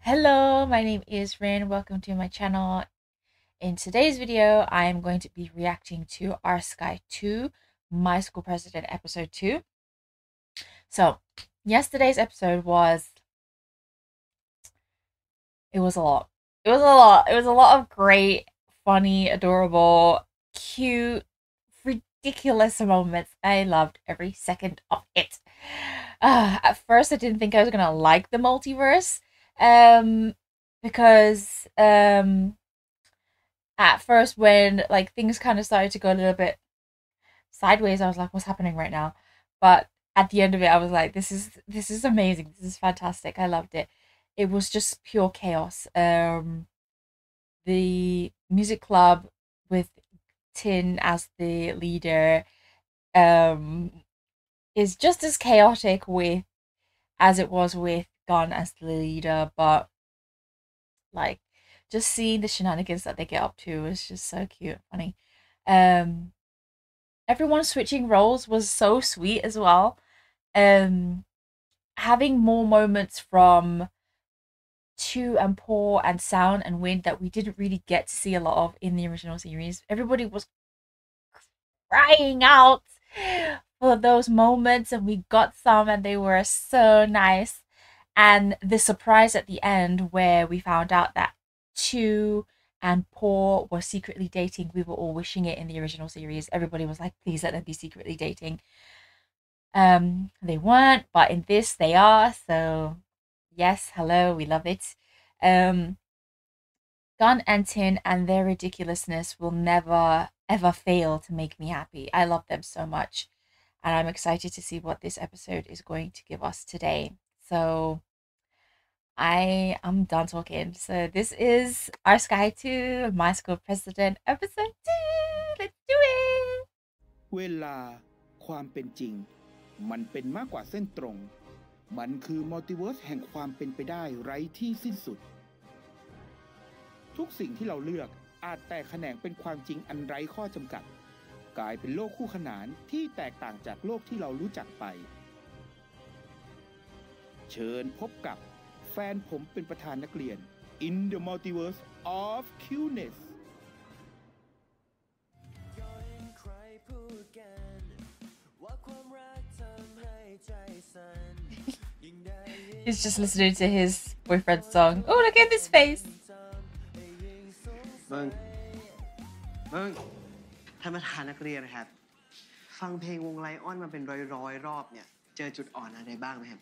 Hello, my name is Rin. Welcome to my channel. In today's video, I am going to be reacting to Our Sky 2, My School President Episode 2. So, yesterday's episode was... It was a lot. It was a lot. It was a lot of great, funny, adorable, cute, ridiculous moments. I loved every second of it. At first, I didn't think I was going to like the multiverse. Because at first when like things kind of started to go a little bit sideways, I was like, what's happening right now? But at the end of it, I was like, this is amazing. This is fantastic. I loved it. It was just pure chaos. The music club with Tin as the leader is just as chaotic with as it was with Gon as the leader, but like just seeing the shenanigans that they get up to is just so cute and funny. Um, Everyone switching roles was so sweet as well. Having more moments from Chu and Paul and Sound and Wind that we didn't really get to see a lot of in the original series. Everybody was crying out for those moments, and we got some, and they were so nice. And the surprise at the end, where we found out that Chu and Paul were secretly dating, we were all wishing it in the original series. Everybody was like, please let them be secretly dating. They weren't, but in this they are. So yes, hello, we love it. Gun and Tin and their ridiculousness will never ever fail to make me happy. I love them so much, and I'm excited to see what this episode is going to give us today. So I'm done talking. So this is Our Sky 2, My School President Episode 2. Let's do it! เวลาความเป็นจริงมันเป็นมากกว่าเส้นตรงมันคือมัลติเวิร์สแห่งความเป็นไปได้ไร้ที่สิ้นสุดทุกสิ่งที่เราเลือกอาจแตกแขนงเป็นความจริงอันไร้ข้อจำกัดกลายเป็นโลกคู่ขนานที่แตกต่างจากโลกที่เรารู้จักไปเชิญพบกับแฟนผมเป็นประธานนักเรียน In the Multiverse of Cuteness He's just listening to his boyfriend's song. Oh, look at this face. มึงท่านประธานนักเรียนนะครับฟังเพลงวงไลออนมาเป็นร้อยรอบเนี่ยเจอจุดอ่อนอะไรบ้างไหมครับ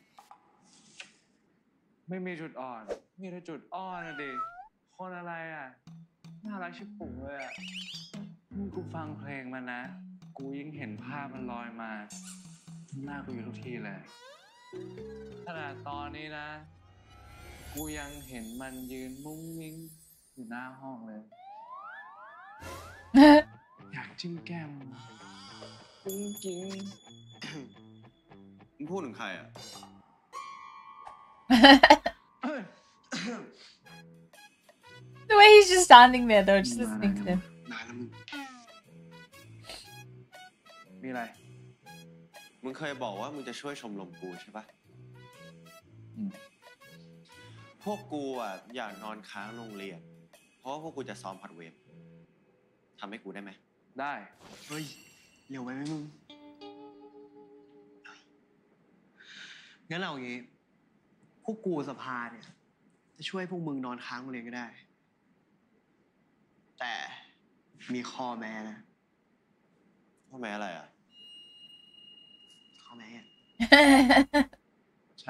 ไม่มีจุดอ่อนมีแต่จุดอ่อนนะดิคนอะไรอ่ะน่ารักชิบปุ๋งเลยอ่ะกูฟังเพลงมันนะกูยิ่งเห็นภาพมันลอยมาหน้ากูอยู่ทุกทีเลยขนาดตอนนี้นะกูยังเห็นมันยืนมุ้งมิ้งอยู่หน้าห้องเลยอยากจิ้มแก้มจริงมึงพูดถึงใครอ่ะ The way he's just standing there though, just listening to him. นานแล้วมึงมีอะไรมึงเคยบอกว่ามึงจะช่วยชมรมกูใช่ปะพวกกูอ่ะอยากนอนค้างโรงเรียนเพราะว่าพวกกูจะซ้อมพัดเวฟทำให้กูได้ไหมได้เฮ้ยเร็วไปไหมมึงงั้นเอาอย่างงี้พวกกูสภาเนี่ยจะช่วยพวกมึงนอนค้างโรงเรียนก็ได้แต่มีข้อแม้นะข้อแม้อะไรอ่ะข้อแม้อะใช่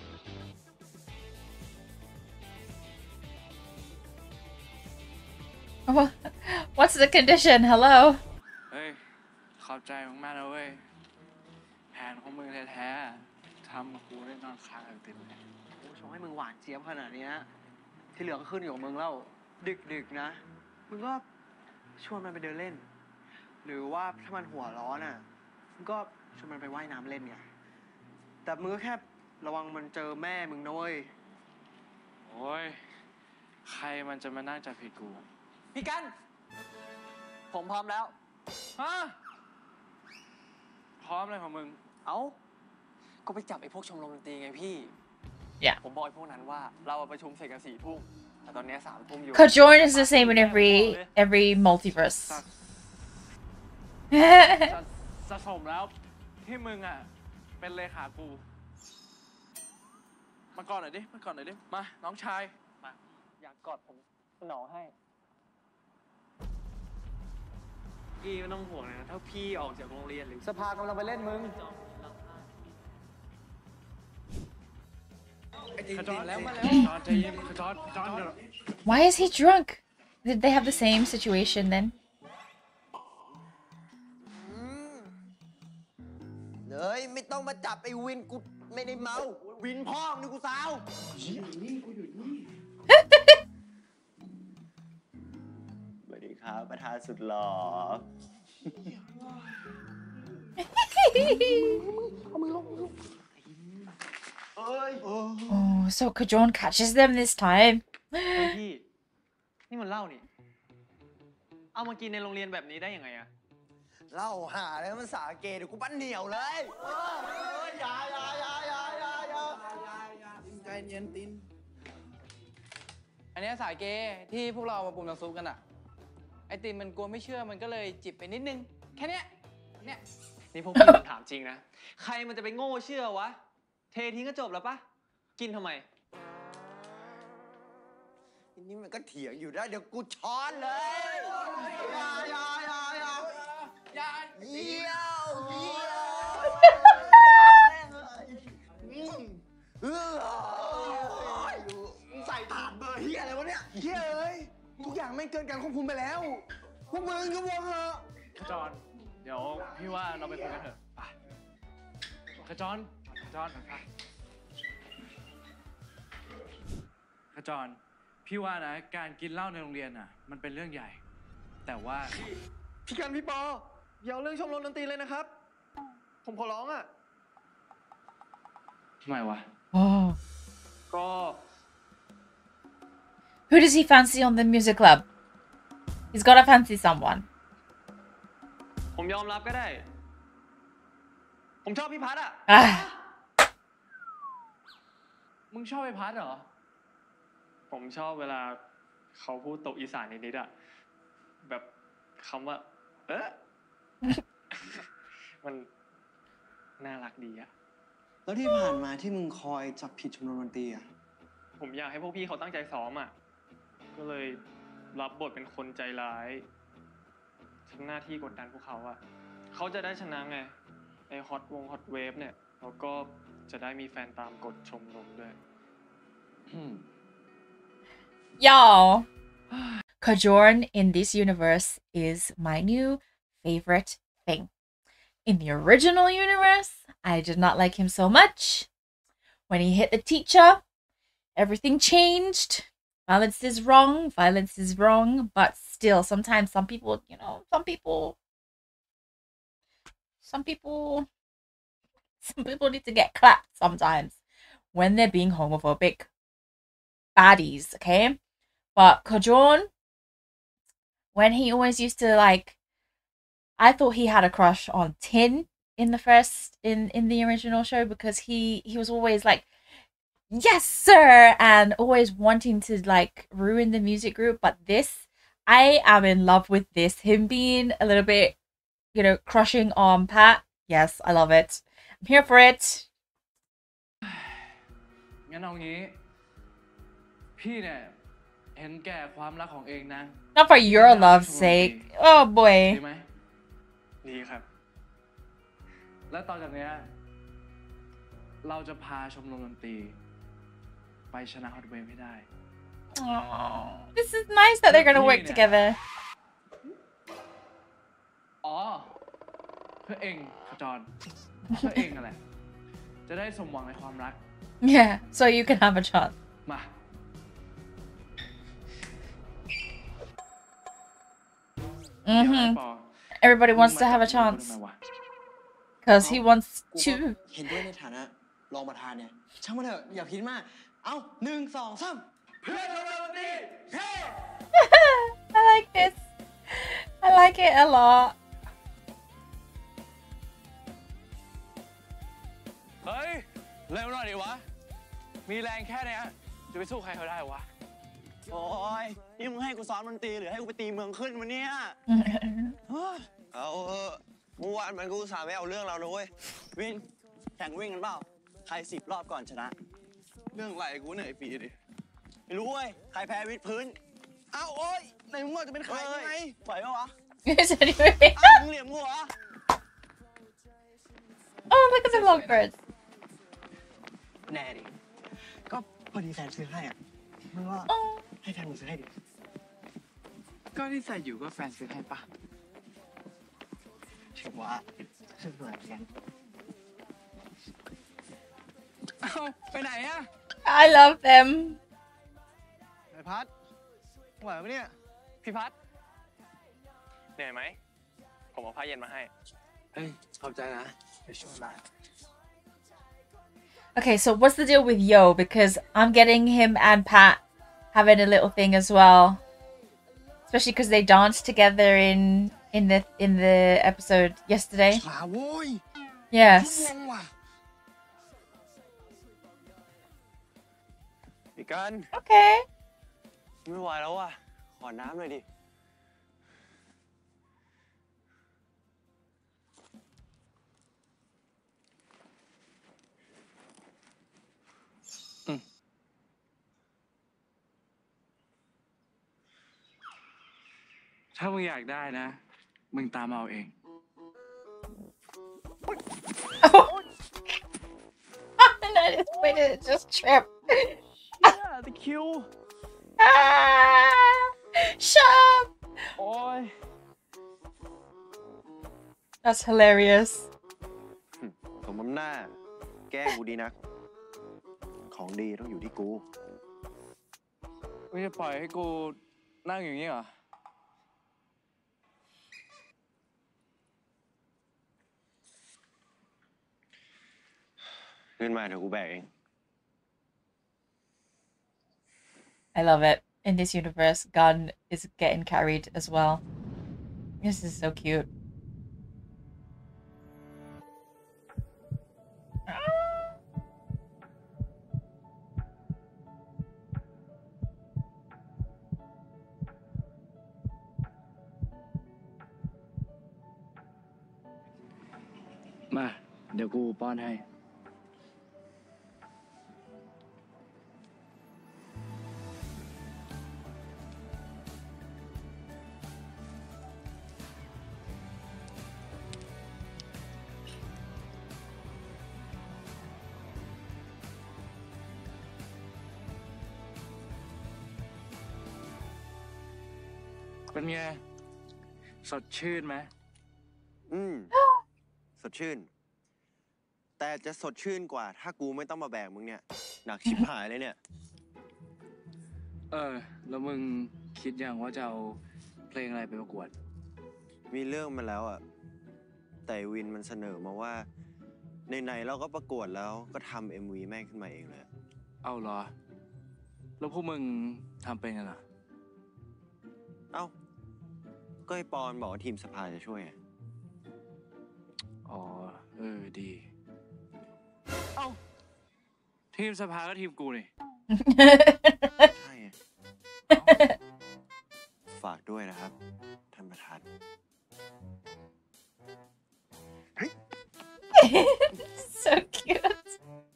What's the condition? Hello? เฮ้ยขอบใจมากๆนะเว้ยแผนของมึงแท้ๆทำกูได้นอนค้างกันเต็มเลยกูชงให้มึงหวานเจี๊ยบขนาดนี้ที่เหลือก็ขึ้นอยู่กับมึงแล้วดึกนะมึงก็ชวนมันไปเดินเล่นหรือว่าถ้ามันหัวร้อนมึงก็ชวนมันไปว่ายน้ำเล่นไงแต่มึงก็แค่ระวังมันเจอแม่มึงนะเว้ยโอ้ยใครมันจะมานั่งจับผิดกูพี่กันผมพร้อมแล้วฮะพร้อมเลยของมึงเอ้าก็ไปจับไอ้พวกชมรมดนตรีไงพี่ Yeah. ผมบอกไอ้พวกนั้นว่าเราประชุมเสร็จกัน4 ทุ่มแต่ตอนนี้3 ทุ่มอยู่ Kajorn is the same in every multiverse. จะสมแล้วที่มึงอ่ะเป็นเลขากูมาก่อนหน่อยดิมาน้องชายมาอยากกอดผมสนองให้พี่ไม่ต้องห่วงนะถ้าพี่ออกจากโรงเรียนหรือสภากำลังไปเล่นมึงขจรแล้วมาแล้วจอนใจเย็นขจรเดี๋ยว Why is he drunk? Did they have the same situation then? เลยไม่ต้องมาจับไอ้วินกูไม่ได้เมาวินพ่อมึงกูสาวสวัสดีครับประธานสุดหล่อ Oh, so Kajorn catches them this time. เฮ้ยพี่นี่มันเหล้านี่เอามากินในโรงเรียนแบบนี้ได้ยังไงอะเล่าหาแล้วมันสาเกเดี๋ยวกูปั้นเหนียวเลยอย่าใจเย็นตินอันเนี้ยสายเกที่พวกเรามาปรุงน้ำซุปกันอะไอติมมันกลัวไม่เชื่อมันก็เลยจิบไปนิดนึงแค่เนี้ยนี่พวกพี่ผมถามจริงนะใครมันจะไปโง่เชื่อวะเททิ้งก็จบแล้วปะกินทำไมทีนี้มันก็เถียงอยู่ได้เดี๋ยวกูช้อนเลยอย่าเยี่ยวใส่ถาดเบอร์เฮียอะไรวะเนี่ยเฮียเอ้ยทุกอย่างไม่เกินการควบคุมไปแล้วพวกมึงก็วงเหอะขจรเดี๋ยวพี่ว่าเราไปคุยกันเถอะไปขจรไปขจรพี่ว่านะการกินเหล้าในโรงเรียนอ่ะมันเป็นเรื่องใหญ่แต่ว่าพี่กันพี่ปออย่าเอาเรื่องชมรมดนตรีเลยนะครับผมขอร้องอะทำไมวะ Oh. ก็ Who does he fancy on the music club? He's gotta fancy someone. ผมยอมรับก็ได้ผมชอบพี่พัดอะ Ah. มึงชอบไอ้พัดเหรอผมชอบเวลาเขาพูดตกอีสานนิดๆอะแบบคำว่ามันน่ารักดีอะแล้วที่ผ่านมาที่มึงคอยจับผิดชมรมดนตรีอ่ะผมอยากให้พวกพี่เขาตั้งใจซ้อมอะก็เลยรับบทเป็นคนใจร้ายทำหน้าที่กดดันพวกเขาอะเขาจะได้ชนะไงในฮอตเวฟเนี่ยแล้วก็จะได้มีแฟนตามกดชมรมด้วย Y'all, Kajorn in this universe is my new favorite thing. In the original universe, I did not like him so much. When he hit the teacher, everything changed. Violence is wrong, but still, sometimes some people need to get clapped sometimes when they're being homophobic baddies, okay? But Kajorn, when he always used to I thought he had a crush on Tin in the original show because he was always like, yes sir, and always wanting to ruin the music group. But this, I am in love with this, him being a little bit, crushing on Pat. Yes, I love it. I'm here for it. งั้นเอางี้พี่เนี่ยเห็นแก่ความรักของเองนะ Not for your love's sake. Oh boy. ดีไหมดีครับแล้วต่อจากเนี้ยเราจะพาชมรมดนตรีไปชนะฮอตเวฟให้ได้ Oh, this is nice that they're gonna work together. อ๋อเพื่อเองขจรเพื่อเองนั่นแหละจะได้สมหวังในความรัก Yeah, so you can have a chance. มา Everybody wants to have a chance. Because he wants กูก็ to. เห็นด้วยในฐานะรองประธานเนี่ยช่างมันเถอะอย่าคิดมากเอ้า1 2 3เพื่อนชมรมดนตรีเฮ้ I like this. I like it a lot. เฮ้ยเร็วหน่อยดิวะมีแรงแค่เนี้ยจะไปสู้ใครเขาได้วะโอ้ยนี่มึงให้กูซ้อมดนตรีหรือให้กูไปตีเมืองขึ้นวันเนี้ยเอาเมื่อวานมันกูอุตสาห์ไม่เอาเรื่องเรานะเว้ยวินแข่งวิ่งกันเปล่าใคร10 รอบก่อนชนะเรื่องอะไรกูเหนื่อยปีดิไม่รู้เว้ยใครแพ้วิดพื้นอ้าวโอ๊ยไหนมึงบอกจะเป็นใครไงไหวปะวะ Is anyway. อ้าวมึงเหลี่ยมกูเหรอ Oh, look at the lovebirds. แน่ดิก็พอดีแฟนซื้อให้อ่ะมึงว่า Oh. ให้แฟนมึงซื้อให้ดิก็ที่ใส่อยู่ก็แฟนซื้อให้ปะถือว่าซื้อเหมือนกันเอ้าไปไหนอะ I love them. ไอ้พัดไหวปะเนี่ยพี่พัดเหนื่อยไหมผมเอาผ้าเย็นมาให้เฮ้ยขอบใจนะไปช่วยมา Okay, so what's the deal with Yo? Because I'm getting him and Pat having a little thing as well, especially because they danced together in the episode yesterday. ขาโว้ย Yes. งงว่ะพี่กัน Okay. ไม่ไหวแล้วว่ะขอน้ำหน่อยดิถ้ามึงอยากได้นะ มึงตามเอาเอง And I just waited to just trip. the cue Shut up. โอ้ย That's hilarious. สมน้ำหน้า แกล้งกูดีนัก ของดีต้องอยู่ที่กูมึงจะปล่อยให้กูนั่งอย่างนี้เหรอขึ้นมาเดี๋ยวกูแบกเอง I love it. In this universe, Gun is getting carried as well. This is so cute. มา เดี๋ยวกูป้อนให้ เป็นไง สดชื่นไหมสดชื่น แต่จะสดชื่นกว่า ถ้ากูไม่ต้องมาแบกมึงเนี่ย หนักชิบหายเลยเนี่ยแล้วมึงคิดยังว่าจะเอาเพลงอะไรไปประกวดมีเรื่องมาแล้วอ่ะ แต่วินมันเสนอมาว่าไหนๆเราก็ประกวดแล้วก็ทำ MV แม่งขึ้นมาเองเลยเอาเหรอ แล้วพวกมึงทำเป็นกันเหรอเอ้า ก็ไอปอนบอกว่าทีมสภาจะช่วยไงอ๋อ ดี เอ้า ทีมสภาก็ทีมกูนี่ใช่ไง ฝากด้วยนะครับ ท่านประธาน So cute.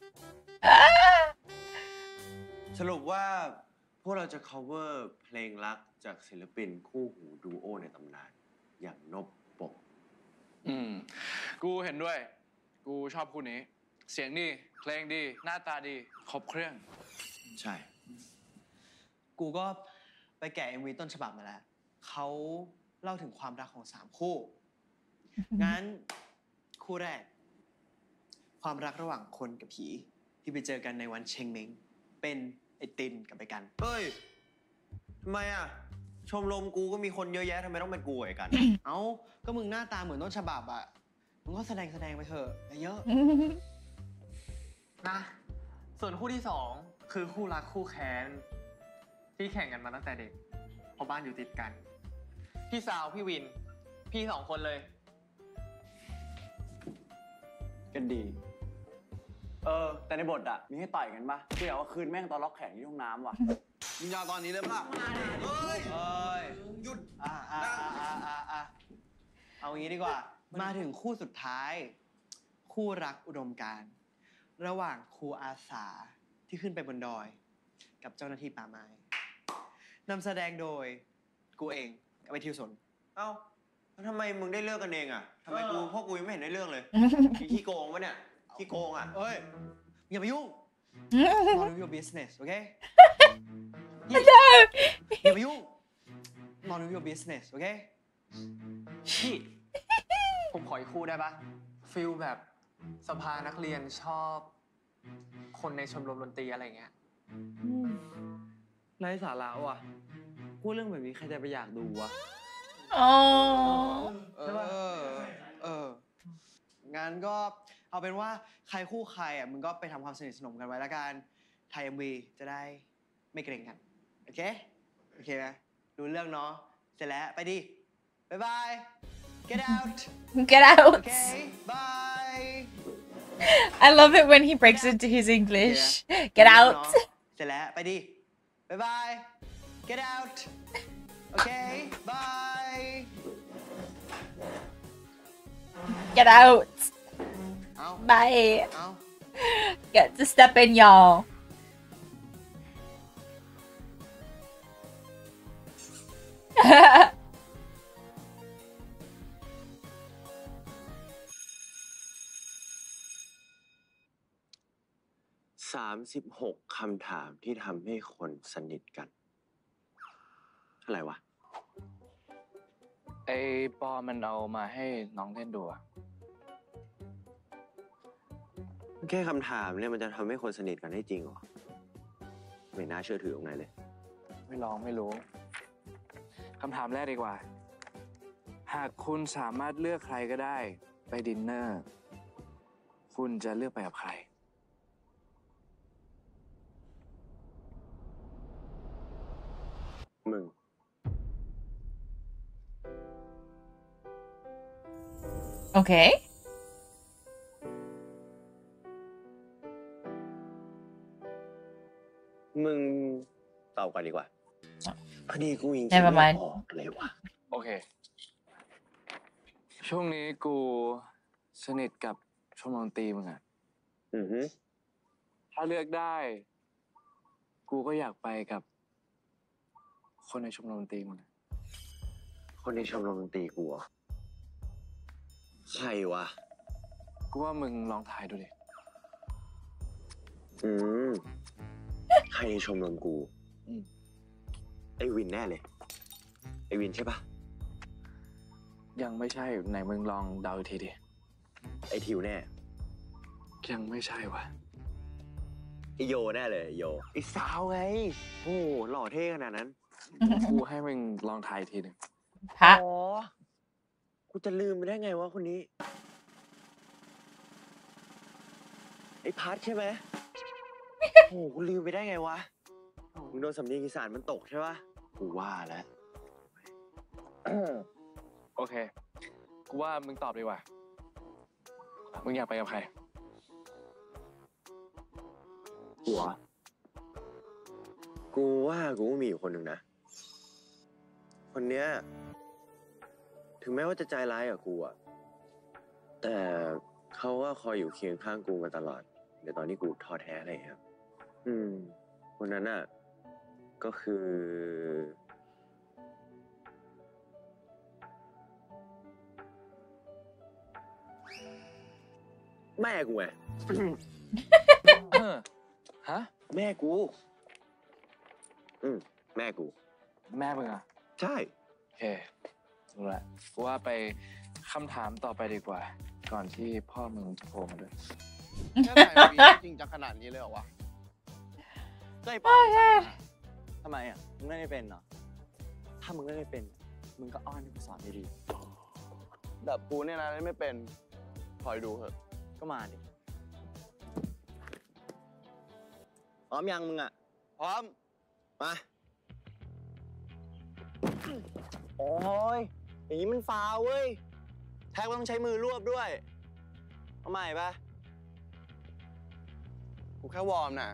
สรุปว่าพวกเราจะ cover เพลงรักจากศิลปินคู่หูดูโอในตำนาน อย่างนบปกกูเห็นด้วย กูชอบคู่นี้ เสียงดี เพลงดี หน้าตาดี ครบเครื่องใช่กูก็ไปแกะ MV ต้นฉบับมาแล้ว เขาเล่าถึงความรักของ3 คู่ งั้นคู่แรก ความรักระหว่างคนกับผีที่ไปเจอกันในวันเชงเม้งเป็นไอตินกับไอกันเฮ้ย ทำไมอ่ะ ชมรมกูก็มีคนเยอะแยะทำไมต้องเป็นกูไอ้กันเอ้า ก็มึงหน้าตาเหมือนต้นฉบับอะมึงก็แสดงไปเถอะอย่าเยอะนะ ส่วนคู่ที่ 2 คือคู่รักคู่แค้นที่แข่งกันมาตั้งแต่เด็กเพราะบ้านอยู่ติดกัน พี่สาวพี่วิน พี่2 คนเลยกันดี ไปแต่ในบทอะมีให้ต่อยกันปะกูอยากว่าคืนแม่งตอนล็อกแขนที่ห้องน้ำว่ะมึงยาวตอนนี้เลยปะล่ะเฮ้ยหยุดเอางี้ดีกว่า มาถึงคู่สุดท้าย คู่รักอุดมการณ์ระหว่างครูอาสาที่ขึ้นไปบนดอย กับเจ้าหน้าที่ป่าไม้นำแสดงโดยกูเองกับไอทิวสนเอ้าแล้วทำไมมึงได้เลือกกันเองอะทำไมพวกกูยังไม่เห็นได้เลือกเลยขี้โกงปะเนี่ยขี้โกงอะเอ้ยอย่ามายุ่ง None of your business โอเคอย่ามายุ่ง None of your business โอเคพี่ ผมขออีกคู่ได้ปะฟิลแบบสภานักเรียนชอบ คนในชมรมดนตรีอะไรเงี้ยไร้สาระว่ะพูดเรื่องแบบนี้ใครจะไปอยากดูวะอ๋อใช่ป่ะงั้นก็เอาเป็นว่าใครคู่ใครอ่ะมึงก็ไปทำความสนิทสนมกันไว้แล้วกันไทย MV จะได้ไม่เกรงกัน โอเค โอเคไหมดูเรื่องเนาะเสร็จแล้วไปดิ บ๊ายบาย get out Get out. okay bye I love it when he breaks into his English. Get out. เสร็จแล้วไปดิ บ๊ายบาย get out okay bye Get out. เอา Bye. เอา Get to step in, y'all. 36 คำถามที่ทำให้คนสนิทกันอะไรวะไอ้ปอมันเอามาให้น้องเล่นดูอะแค่คำถามเนี่ยมันจะทำให้คนสนิทกันได้จริงเหรอไม่น่าเชื่อถือตรงไหนเลยไม่ลองไม่รู้คำถามแรกดีกว่า หากคุณสามารถเลือกใครก็ได้ไปดินเนอร์คุณจะเลือกไปกับใครมึง Okay. มึงตอบก่อนดีกว่าพอดีกูยิง Never mind ออกเลยวะโอเค ช่วงนี้กูสนิทกับชมรมดนตรีมึงอะอือฮึถ้าเลือกได้ กูก็อยากไปกับ คนในชมรมดนตรีมึงอะคนในชมรมดนตรีกูเหรอใครวะกูว่ามึงลองทายดูดิใครในชมรมกู ไอวินแน่เลย ไอวินใช่ปะยังไม่ใช่ไหนมึงลองเดาอีกทีดิไอทิวแน่ยังไม่ใช่วะไอโยแน่เลยไอโยไอสาวไงโอ้โหหล่อเท่ขนาดนั้นกูให้มึงลองทายอีกทีหนึ่ง Huh? อ๋อกูจะลืมไปได้ไงวะคนนี้ ไอพัทใช่ไหม โอ้โหกูลืมไปได้ไงวะมึงโดนสำเนียงอีสานมันตกใช่ปะกูว่าแล้วโอเค กูว่ามึงตอบดีกว่า มึงอยากไปกับใครกูว่ากูมีอยู่คนหนึ่งนะ คนเนี้ยถึงแม้ว่าจะใจร้ายกับกูอะแต่เขาก็คอยอยู่เคียงข้างกูมาตลอดในตอนที่กูท้อแท้อะไรอย่างเงี้ยคนนั้นอะก็คือ แม่กูไงฮะแม่กูแม่กูแม่มึงอ่ะใช่โอเครู้ละกูว่าไปคำถามต่อไปดีกว่า ก่อนที่พ่อมึงจะโผล่มาด้วยแค่ไหนวีจริงจังขนาดนี้เลยเหรอวะก็ไอ้ป้าทำไมอ่ะ มึงเล่นไม่เป็นเหรอ ถ้ามึงเล่นไม่เป็น มึงก็อ้อนให้กูสอนดีแบบกูเนี่ยนะเล่นไม่เป็นคอยดูเถอะๆก็มาดิพร้อมยังมึงอ่ะพร้อมมา โอ้ย อย่างนี้มันฟาวเว้ย แท็กต้องใช้มือรวบด้วย เอาใหม่ปะแค่วอร์มน่ะ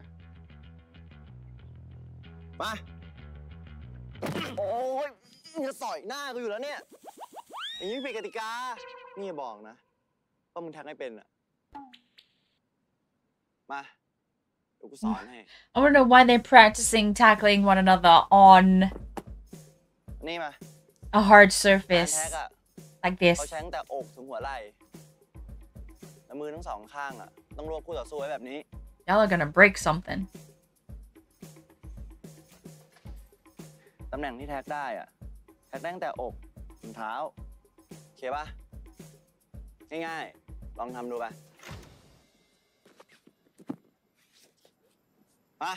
มาโอ้ยมึงจะสอยหน้ากูอยู่แล้วเนี่ยอย่างนี้ผิดกติกานี่อย่าบอกนะว่ามึงแท็กให้เป็นอ่ะมาเดี๋ยวกูสอนให้ I wonder why they're practicing tackling one another on นี่มา a hard การ surface แท็กอ่ะ like this. เขาใช้ตั้งแต่อกถึงหัวไหล่แล้วมือทั้งสองข้างอ่ะต้องรวบคู่ต่อสู้ไว้แบบนี้ Y'all are gonna break something. ตำแหน่งที่แท็กได้อ่ะแท็กได้ตั้งแต่อกถึงเท้าโอเคปะง่ายๆลองทำดูไปมา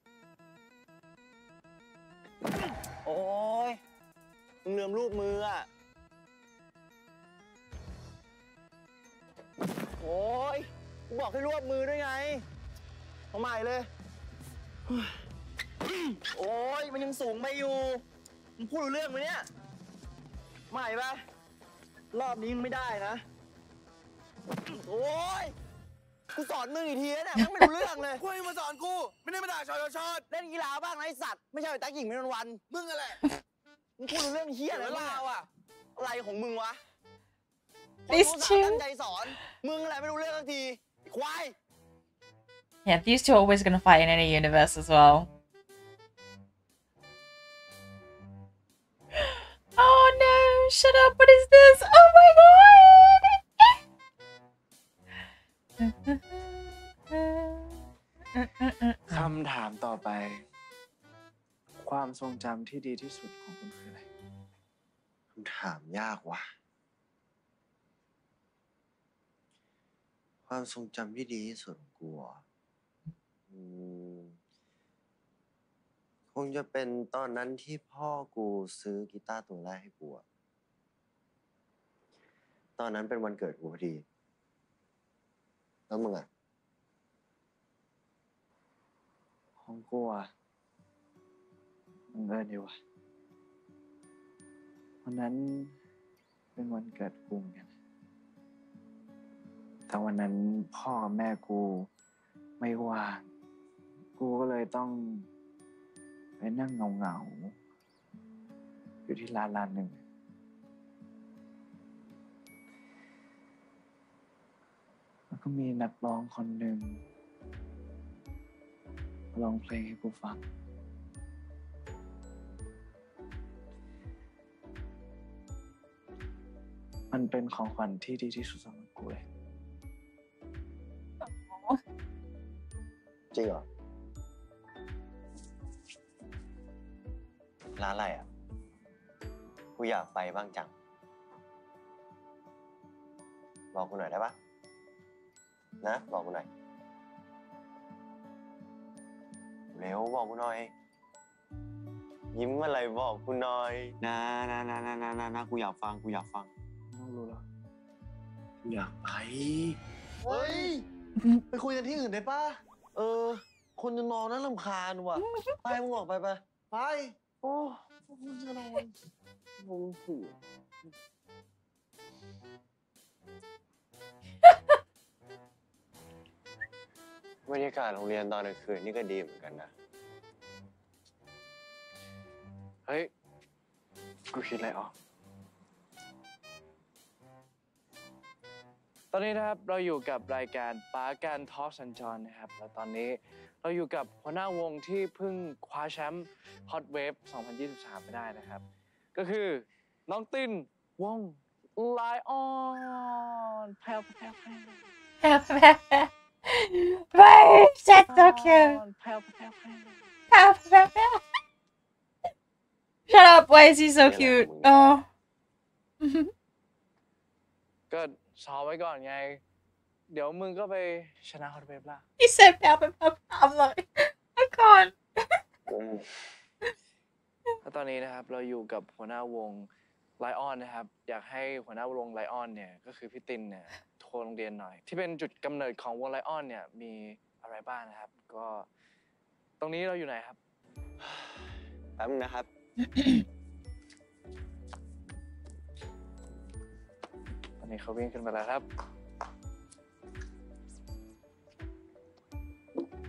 โอ้ยมึงลืมรูปมืออ่ะโอ้ยกูบอกให้รวบมือด้วยไงเอาใหม่เลยโอ้ยมันยังสูงไปอยู่มึงพูดรู้เรื่องไหมเนี่ยใหม่ปะรอบนี้ยังไม่ได้นะโอ้ยกูสอนมึงอีกทีแล้วเนี่ยมึงไม่รู้เรื่องเลยกูให้มาสอนกูไม่ได้มาด่าชอดเล่นกีฬาบ้างนะไอ้สัตว์ไม่ใช่ไปตักหญิงไม่วันมึงอะไรมึงพูดรู้เรื่องเฮียอะไรวะอะไรของมึงวะคนตั้งใจสอนมึงอะไรไม่รู้เรื่องสักทีควาย Yeah, these two are always gonna fight in any universe as well. Oh no! Shut up! What is this? Oh my god! คำถามต่อไปความทรงจำที่ดีที่สุดของคุณคืออะไรคำถามยากว่ะความทรงจำที่ดีที่สุดของกูคงจะเป็นตอนนั้นที่พ่อกูซื้อกีตาร์ตัวแรกให้กูตอนนั้นเป็นวันเกิดกูพอดีแล้วมึงอ่ะของกูบังเอิญดีว่ะวันนั้นเป็นวันเกิดกูเหมือนกันแต่วันนั้นพ่อกับแม่กูไม่ว่างกูก็เลยต้องไปนั่งเหงาๆอยู่ที่ร้านหนึ่งแล้วก็มีนักร้องคนหนึ่งร้องเพลงให้กูฟังมันเป็นของขวัญที่ดีที่สุดสำหรับกูเลยจริงเหรอร้านอะไรอ่ะกูอยากไปบ้างจังบอกกูหน่อยได้ปะนะบอกกูหน่อยเร็วบอกกูหน่อยยิ้มอะไรบอกกูหน่อยนะกูอยากฟังไม่รู้หรอกูอยากไปเฮ้ยไปคุยกันที่อื่นได้ปะคนจะนอนน่ารำคาญว่ะไปมึงออกไปโอ้มึงจะนอนมึงผูบรรยากาศโรงเรียนตอนกลางคืนนี่ก็ดีเหมือนกันนะเฮ้ยกูคิดอะไรออกตอนนี้นะครับเราอยู่กับรายการป๋าการทอล์กสัญจรนะครับแล้วตอนนี้เราอยู่กับหัวหน้าวงที่เพิ่งคว้าแชมป์ Hot Wave 2023 ไปได้นะครับก็คือน้องตินวง Lion แพลว Right, that's so cute. แพลว Shut up! Why is he so cute? Oh. ก็ซ้อมไว้ก่อนไงเดี๋ยวมึงก็ไปชนะ Hot Wave ล่ะ He said pap. I'm like, I can't. แล้วตอนนี้นะครับเราอยู่กับหัวหน้าวง Lion นะครับอยากให้หัวหน้าวง Lion เนี่ยก็คือพี่ตินเนี่ยโทรโรงเรียนหน่อยที่เป็นจุดกำเนิดของวง Lion เนี่ยมีอะไรบ้างนะครับก็ตรงนี้เราอยู่ไหนครับแป๊บนึงนะครับ ตอนนี้เขาวิ่งขึ้นมาแล้วครับ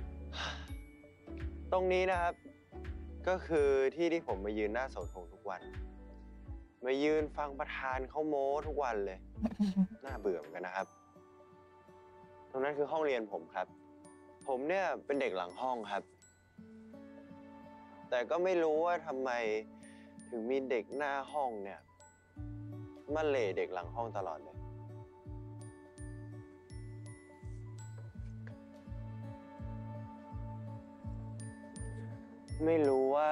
ตรงนี้นะครับก็คือที่ที่ผมมายืนหน้าเสาธงทุกวันมายืนฟังประธานเขาโม้ทุกวันเลย น่าเบื่อเหมือนกันนะครับตรงนั้นคือห้องเรียนผมครับผมเนี่ยเป็นเด็กหลังห้องครับแต่ก็ไม่รู้ว่าทำไมถึงมีเด็กหน้าห้องเนี่ยมาเหล่เด็กหลังห้องตลอดเลยไม่รู้ว่า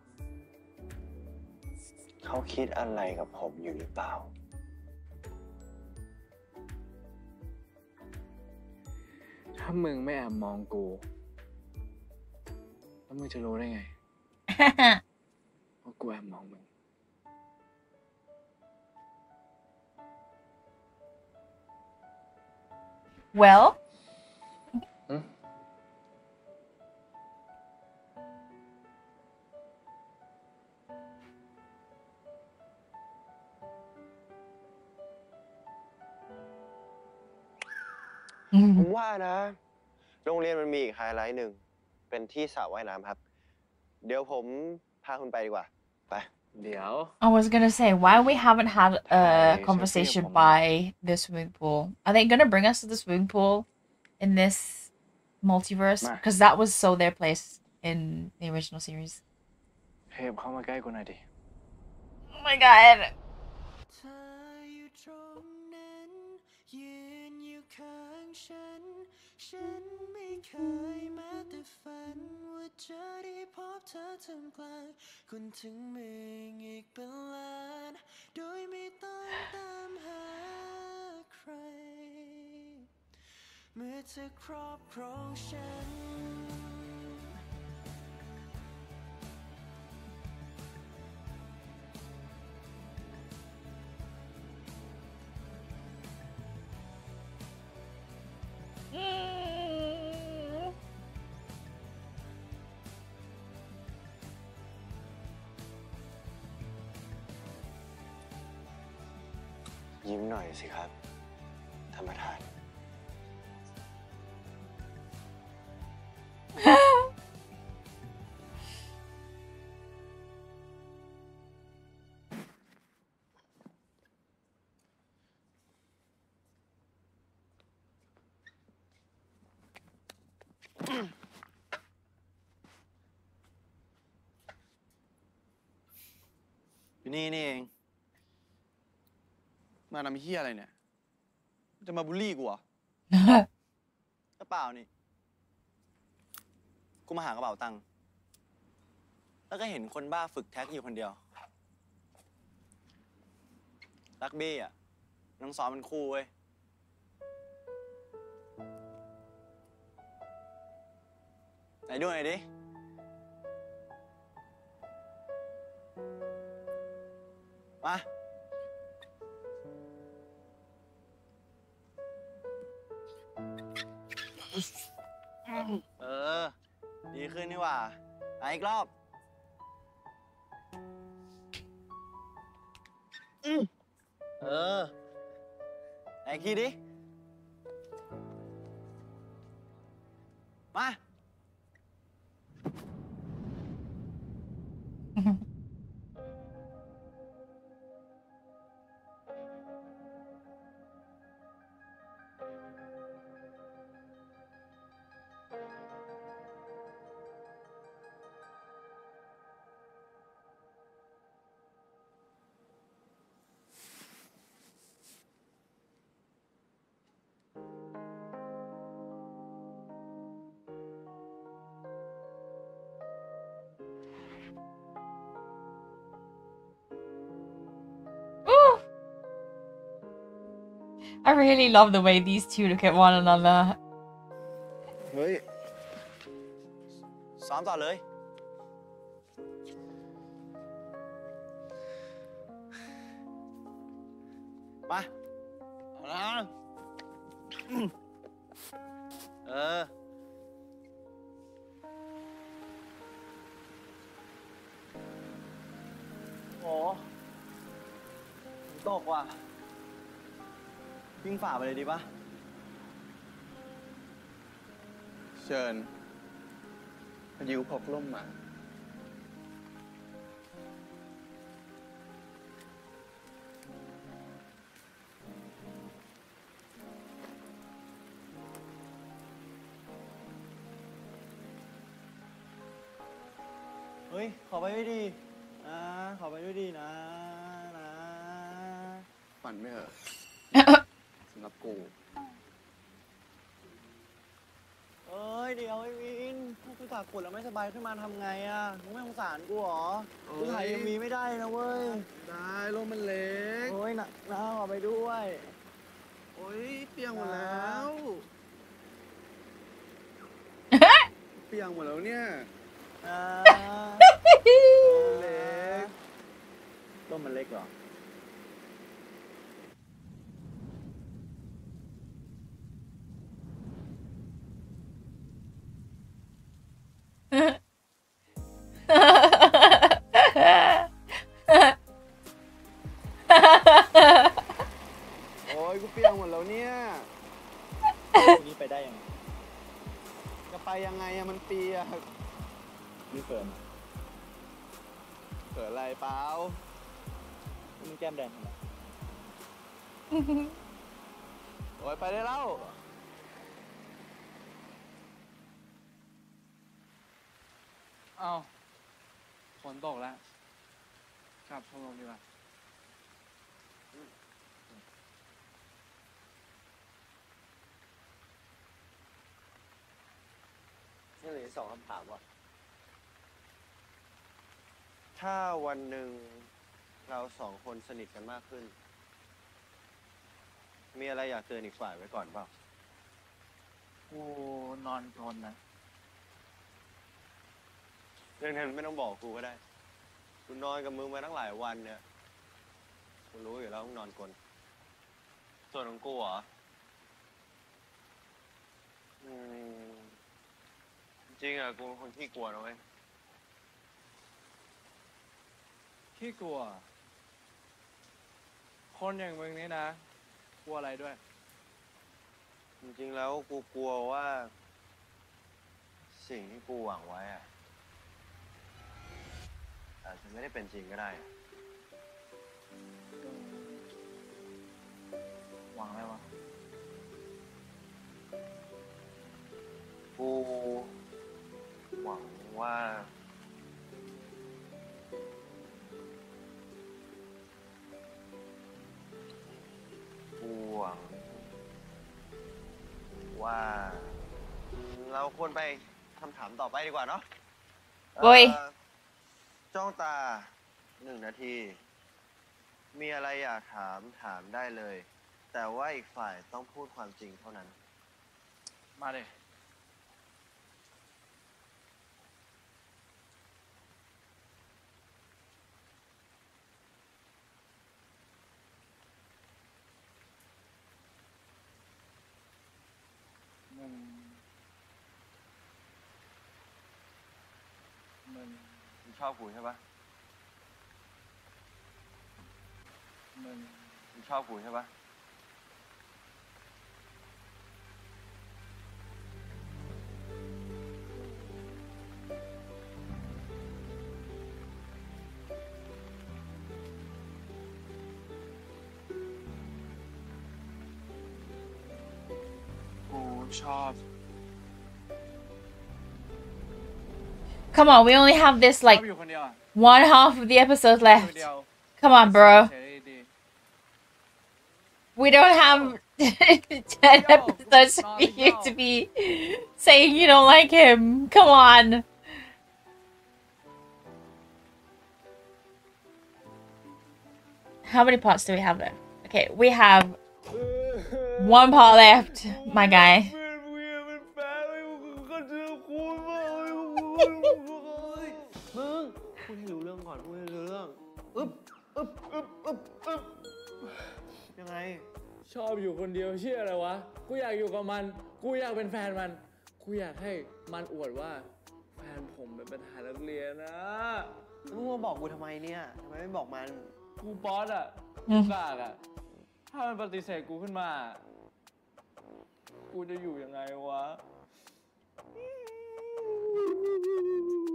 เขาคิดอะไรกับผมอยู่หรือเปล่าถ้ามึงไม่แอบมองกูแล้วมึงจะรู้ได้ไง ว่ากูแอบมองมึง Well, ผมว่านะโรงเรียนมันมีอีกไฮไลท์หนึ่งเป็นที่สระว่ายน้ำครับเดี๋ยวผมพาคุณไปดีกว่าไปเดี๋ยว I was gonna say, why we haven't had a conversation by the swimming pool? Are they gonna bring us to the swimming pool in this multiverse? Because that was so their place in the original series. เทพเข้ามาใกล้กูหน่อยดิ Oh my god. ฉันไม่เคยแม้แต่ฝันว่าจะได้พบเธอท่ามกลางคนถึงหมื่นอีกเป็นล้านโดยไม่ต้องตามหาใครเมื่อเธอครอบครองฉันยิ้มหน่อยสิครับท่านประธานอยู่นี่เองมาทำเหี้ยอะไรเนี่ยจะมาบูลลี่กูเหรอ ก็เปล่านี่กูมาหากระเป๋าตังค์แล้วก็เห็นคนบ้าฝึกแท็กอยู่คนเดียวรักบี้อ่ะน้องซ้อมเป็นคู่เว้ยไหนดูหน่อยดิมาดีขึ้นนี่หว่าอีกรอบอีกทีดิมา I really love the way these two look at one another. เฮ้ยซ้อมต่อเลยมาเอาละโอ้ตกว่ะวิ่งฝ่าไปเลยดีปะเชิญพายุพกล่มมา เฮ้ย ขอไปด้วยดีนะขอไปด้วยดีนะฝันไม่เหรอ สำหรับกูเอ้ย เดี๋ยวไอ้วินถ้ากูตากฝนแล้วไม่สบายขึ้นมาทำไงอ่ะมึงไม่สงสารกูหรอกูถ่ายMVไม่ได้นะเว้ย ได้ลมมันเล็ก โอ้ยนะขอไปด้วย โอ้ย เปียกหมดแล้ว เปียกหมดแล้วเนี่ยเล็กต้นมันเล็กเหรอ โอ้ยกูเปียกหมดแล้วเนี่ยวันนี้ไปได้ยังไงจะไปยังไงอะมันเปียกนี่เฟิร์นเกิดอะไรเปล่ามึงแก้มแดงทำไมโอ้ยไปได้แล้วเอาฝนตกแล้วกลับชมรมดีกว่านี่เหลือ2 คำถามว่ะ ถ้าวันหนึ่งเรา2 คนสนิทกันมากขึ้น มีอะไรอยากเตือนอีกฝ่ายไว้ก่อนเปล่ากูนอนกรนนะเรื่องนั้นไม่ต้องบอกกูก็ได้ กูนอนกับมึงมาตั้งหลายวันเนี่ย กูรู้อยู่แล้วมึงนอนกลนส่วนของกูเหรอ จริงอ่ะ กูเป็นคนขี้กลัวนะเว้ยขี้กลัว คนอย่างมึงนี่นะ กลัวอะไรด้วยจริงๆแล้วกูกลัวว่า สิ่งที่กูหวังไว้อ่ะอาจจะไม่ได้เป็นจริงก็ได้หวังอะไรวะกูหวังว่า กูหวังว่าเราควรไปคำถามต่อไปดีกว่าเนาะโอ้ยจ้องตา1 นาที มีอะไรอยากถามได้เลย แต่ว่าอีกฝ่ายต้องพูดความจริงเท่านั้นมาเลยมึงชอบกูใช่ปะ มึงชอบกูใช่ปะกูชอบ Come on, we only have this ช like อบอยู่คนเดียวอ่ะ one half of the episode อยู่คน left. เดียว Come on, bro. เฉยดี We don't have 10 episodes for you to be saying you don't like him. Come on. How many parts do we have left? Okay, we have 1 part left, my guy. มึงพูดให้รู้เรื่องก่อนพูดให้รู้เรื่องยังไงชอบอยู่คนเดียวเชื่ออะไรวะ กูอยากอยู่กับมัน กูอยากเป็นแฟนมัน กูอยากให้มันอวดว่าแฟนผมเป็นประธานนักเรียนนะมึงมาบอกกูทำไมเนี่ยทำไมไม่บอกมันกูป๊อตอ่ะอืมกากอ่ะ ถ้ามันปฏิเสธกูขึ้นมา กูจะอยู่ยังไงวะ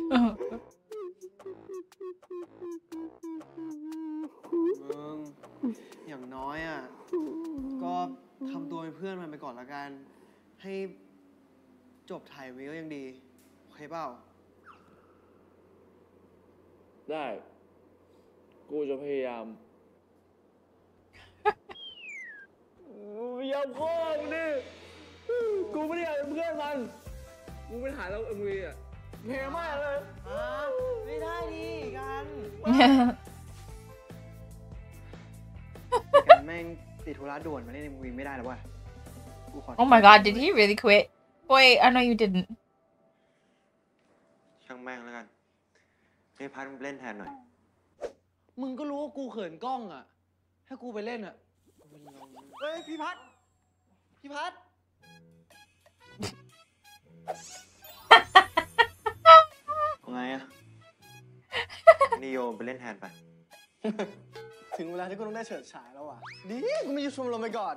อย่างน้อยอ่ะ ก็ทำตัวเป็นเพื่อนมันไปก่อนละกัน ให้จบถ่ายวีก็ยังดี โอเคเปล่าได้ กูจะพยายามพยายามโค้งดิกูไม่ได้อยากเป็นเพื่อนมัน กูไปถ่ายแล้วMVอ่ะเท่มากเลยไม่ได้ดิกันกันแม่งติดธุระด่วนมาเล่นMVไม่ได้แล้วว่ะกูขอ Oh my god, did he really quit? Wait, I know you didn't. ช่างแม่งแล้วกันให้พัดมึงเล่นแทนหน่อยมึงก็รู้ว่ากูเขินกล้องอ่ะ ให้กูไปเล่นอ่ะเฮ้ยพี่พัดพี่พัดไงอะนิโยมไปเล่นแทนไปถึงเวลาที่กูต้องได้เฉิดฉายแล้วอ่ะ ดีกูไม่อยู่ชมรมไปก่อน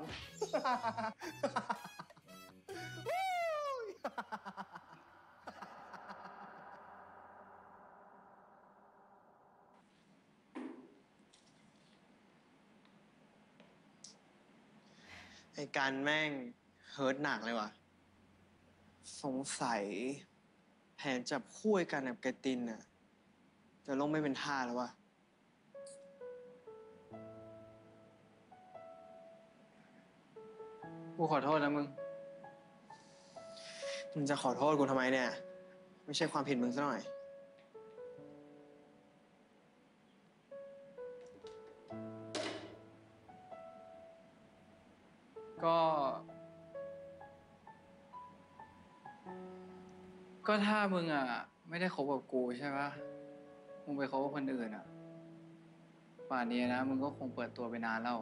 ไอ้การแม่งเฮิร์ตหนักเลยว่ะ สงสัยแผนจับคู่กันกับแกตินน่ะจะลงไม่เป็นท่าแล้วว่ะกูขอโทษนะมึงมึงจะขอโทษกูทำไมเนี่ย ไม่ใช่ความผิดมึงซะหน่อยก็ถ้ามึงอ่ะ ไม่ได้คบกับกูใช่ปะมึงไปคบกับคนอื่นอ่ะ ป่านนี้นะมึงก็คงเปิดตัวไปนานแล้ว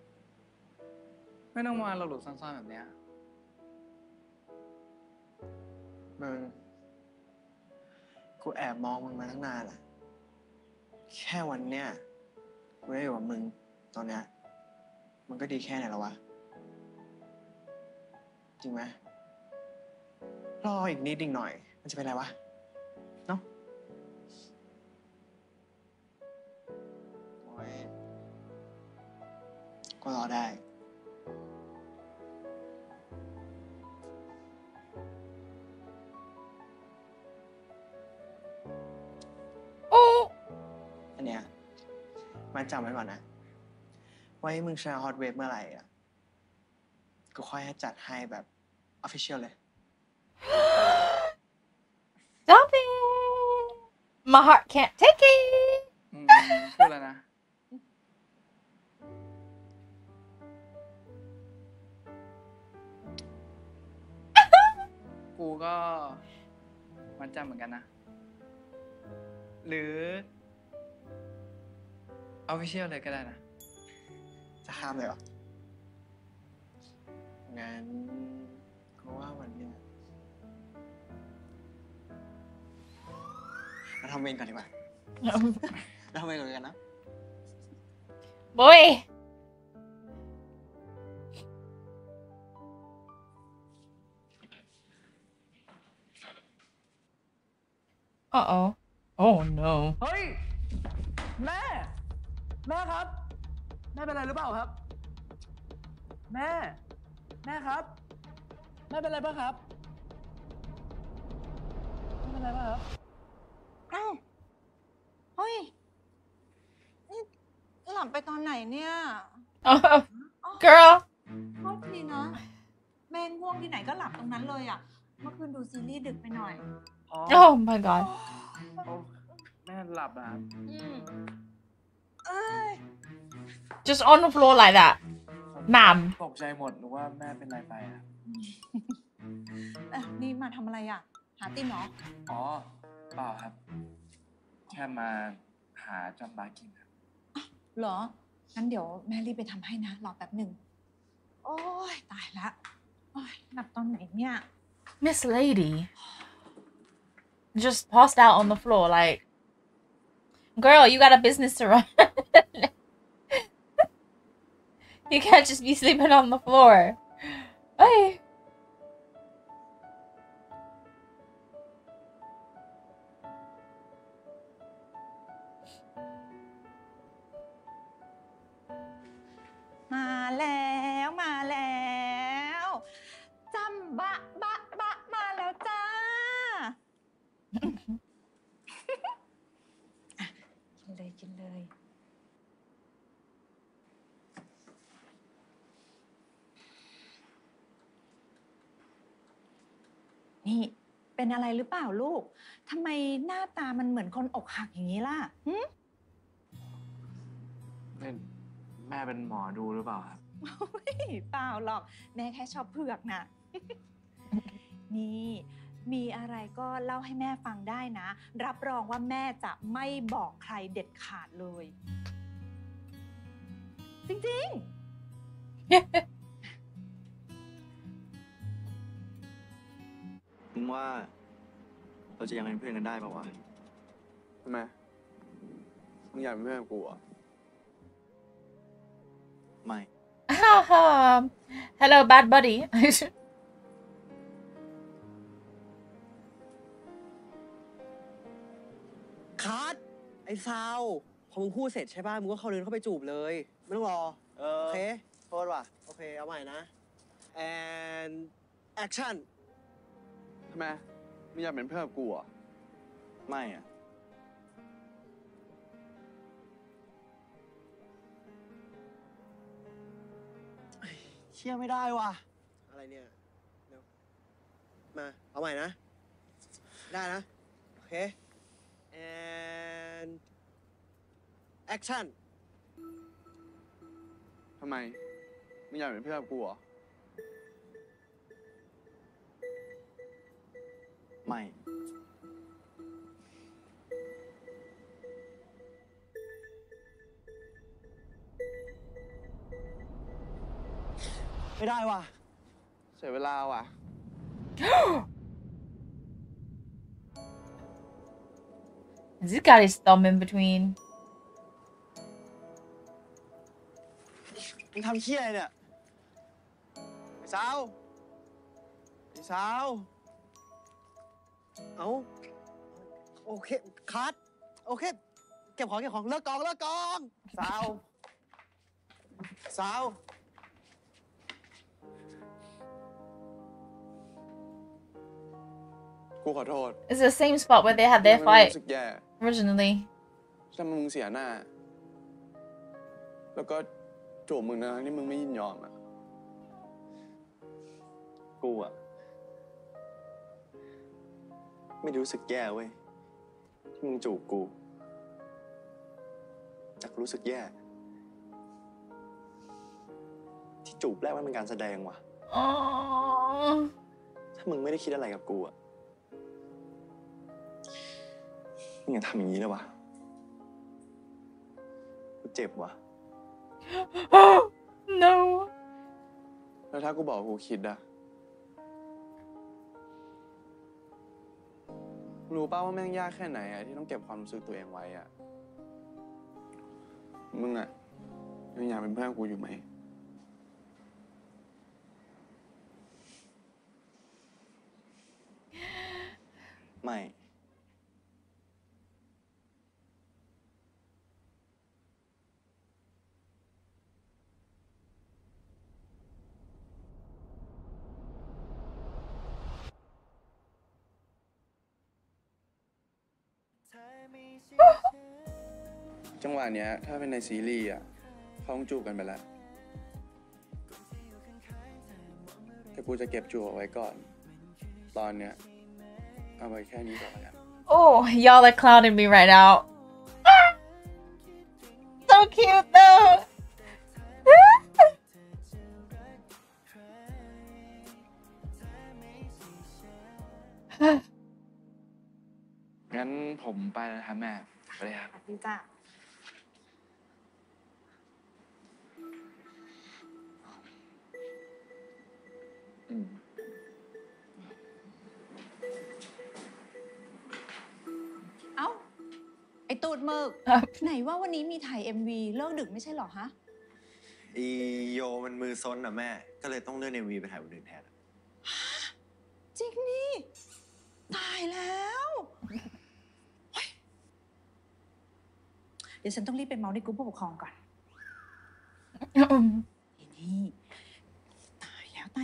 ไม่ต้องมาหลบๆซ่อนๆแบบเนี้ยมึง กูแอบมองมึงมาตั้งนานอะแค่วันเนี้ย กูได้อยู่กับมึงตอนเนี้ย มันก็ดีแค่ไหนแล้ววะ จริงไหมรออีกนิดอีกหน่อย มันจะเป็นไรวะ เนาะโอ้ยก็รอได้ อันเนี้ยมันจำไว้ก่อนนะ ไว้มึงชนะฮอตเวฟเมื่อไหร่อ่ะ ก็ค่อยให้จัดให้แบบ official เลย Stop it! My heart can't take it. พูดแล้วนะ กูก็มันจำเหมือนกันนะ หรือเอาไปเชี่ยวเลยก็ได้นะจะข้ามเลยเหรอ งั้นก็ว่าวันเนี้ยเราทำเวรก่อนดีกว่า เราทำเวรก่อนกันนะ Boy. Uh-oh. Oh no. เฮ้ย แม่ แม่ครับ แม่เป็นไรหรือเปล่าครับ แม่ แม่ครับ แม่เป็นไรบ้างครับ แม่เป็นไรบ้างครับเอ้าเฮ้ย นี่หลับไปตอนไหนเนี่ย Oh, girl. โทษทีนะ แม่ง่วงที่ไหนก็หลับตรงนั้นเลยอ่ะ เมื่อคืนดูซีรีส์ดึกไปหน่อย Oh my god. แม่หลับนะครับเอ้ย Just on the floor like that. Ma'am. ตกใจหมดหรือว่าแม่เป็นไรไปอ่ะนี่มาทำอะไรอ่ะ หาติมเหรออ๋อ เปล่าครับ แค่มาหาจำบากินครับเหรอ งั้นเดี๋ยวแม่รีบไปทำให้นะ รอแป๊บหนึ่ง โอ้ยตายละโอ้ยหลับตอนไหนเนี่ย Miss Lady. Just passed out on the floor like, girl, you got a business to run. You can't just be sleeping on the floor. Hey. เลยกินเลย นี่ เป็นอะไรหรือเปล่าลูกทำไมหน้าตามันเหมือนคนอกหักอย่างนี้ล่ะแม่เป็นหมอดูหรือเปล่าครับเปล่าหรอกแม่แค่ชอบเผือกนะ นี่มีอะไรก็เล่าให้แม่ฟังได้นะ รับรองว่าแม่จะไม่บอกใครเด็ดขาดเลย จริงมึงว่าเราจะยังเป็นเพื่อนกันได้ป่าวะทำไม มึงอยากเป็นเพื่อนกับกูเหรอไม่ Hello bad buddy คัดไอ้ซาวพอมึงพูดเสร็จใช่ป่ะมึงก็เข้าเดินเข้าไปจูบเลยไม่ต้องรอโอเคโทษว่ะโอเคเอาใหม่นะ and action ทำไม มึงอยากเป็นเพื่อนกับกูเหรอไม่อะเชื่อไม่ได้ว่ะอะไรเนี่ยเดี๋ยวมาเอาใหม่นะ ได้นะ โอเค and action ทำไม มึงอยากเป็นเพื่อนกับกูเหรอไม่ ไม่ได้ว่ะเสียเวลาว่ะ This got his thumb in between มึงทำเชี่ยอะไรเนี่ย ไอ้สาว ไอ้สาวเอาโอเค คัดโอเค เก็บของเลิกกองสาว สาวกูขอโทษ It's the same spot where they had their ทำไมมึง fight รู้สึกแย่ originally ทำไมมึงเสียหน้า แล้วก็จูบมึงนะนี่มึงไม่ยินยอมอ่ะกูอะไม่รู้สึกแย่เว้ย ที่มึงจูบกูแต่กูรู้สึกแย่ ที่จูบแรกมันเป็นการแสดงว่ะ oh ถ้ามึงไม่ได้คิดอะไรกับกูอะมึงอย่าทำอย่างนี้เลยวะกูเจ็บว่ะ no แล้วถ้ากูบอกกูคิดอะรู้ป่าวว่าแม่งยากแค่ไหนอะที่ต้องเก็บความรู้สึกตัวเองไว้อะมึงอะยังอยากเป็นเพื่อนกับกูอยู่ไหมไม่จังหวะเนี้ยถ้าเป็นในซีรีส์อะเขาต้องจูบกันไปแล้ว แต่กูจะเก็บจูบเอาไว้ก่อน ตอนเนี้ยเอาไว้แค่นี้ก่อนแล้วกัน oh y'all are clowning me right now so cute though งั้นผมไปแล้วครับแม่ไปเลยครับสวัสดีจ้ะเอ้า ไอตูดหมึก ไหนว่าวันนี้มีถ่าย MV เลิกดึกไม่ใช่เหรอฮะอีโยมันมือซนอะแม่ ก็เลยต้องเลื่อนMVไปถ่ายวันอื่นแทนจริงนี่ ตายแล้วเฮ้ยเดี๋ยวฉันต้องรีบไปเมาส์ในกลุ่มผู้ปกครองก่อนนี่ ตายแล้วตาย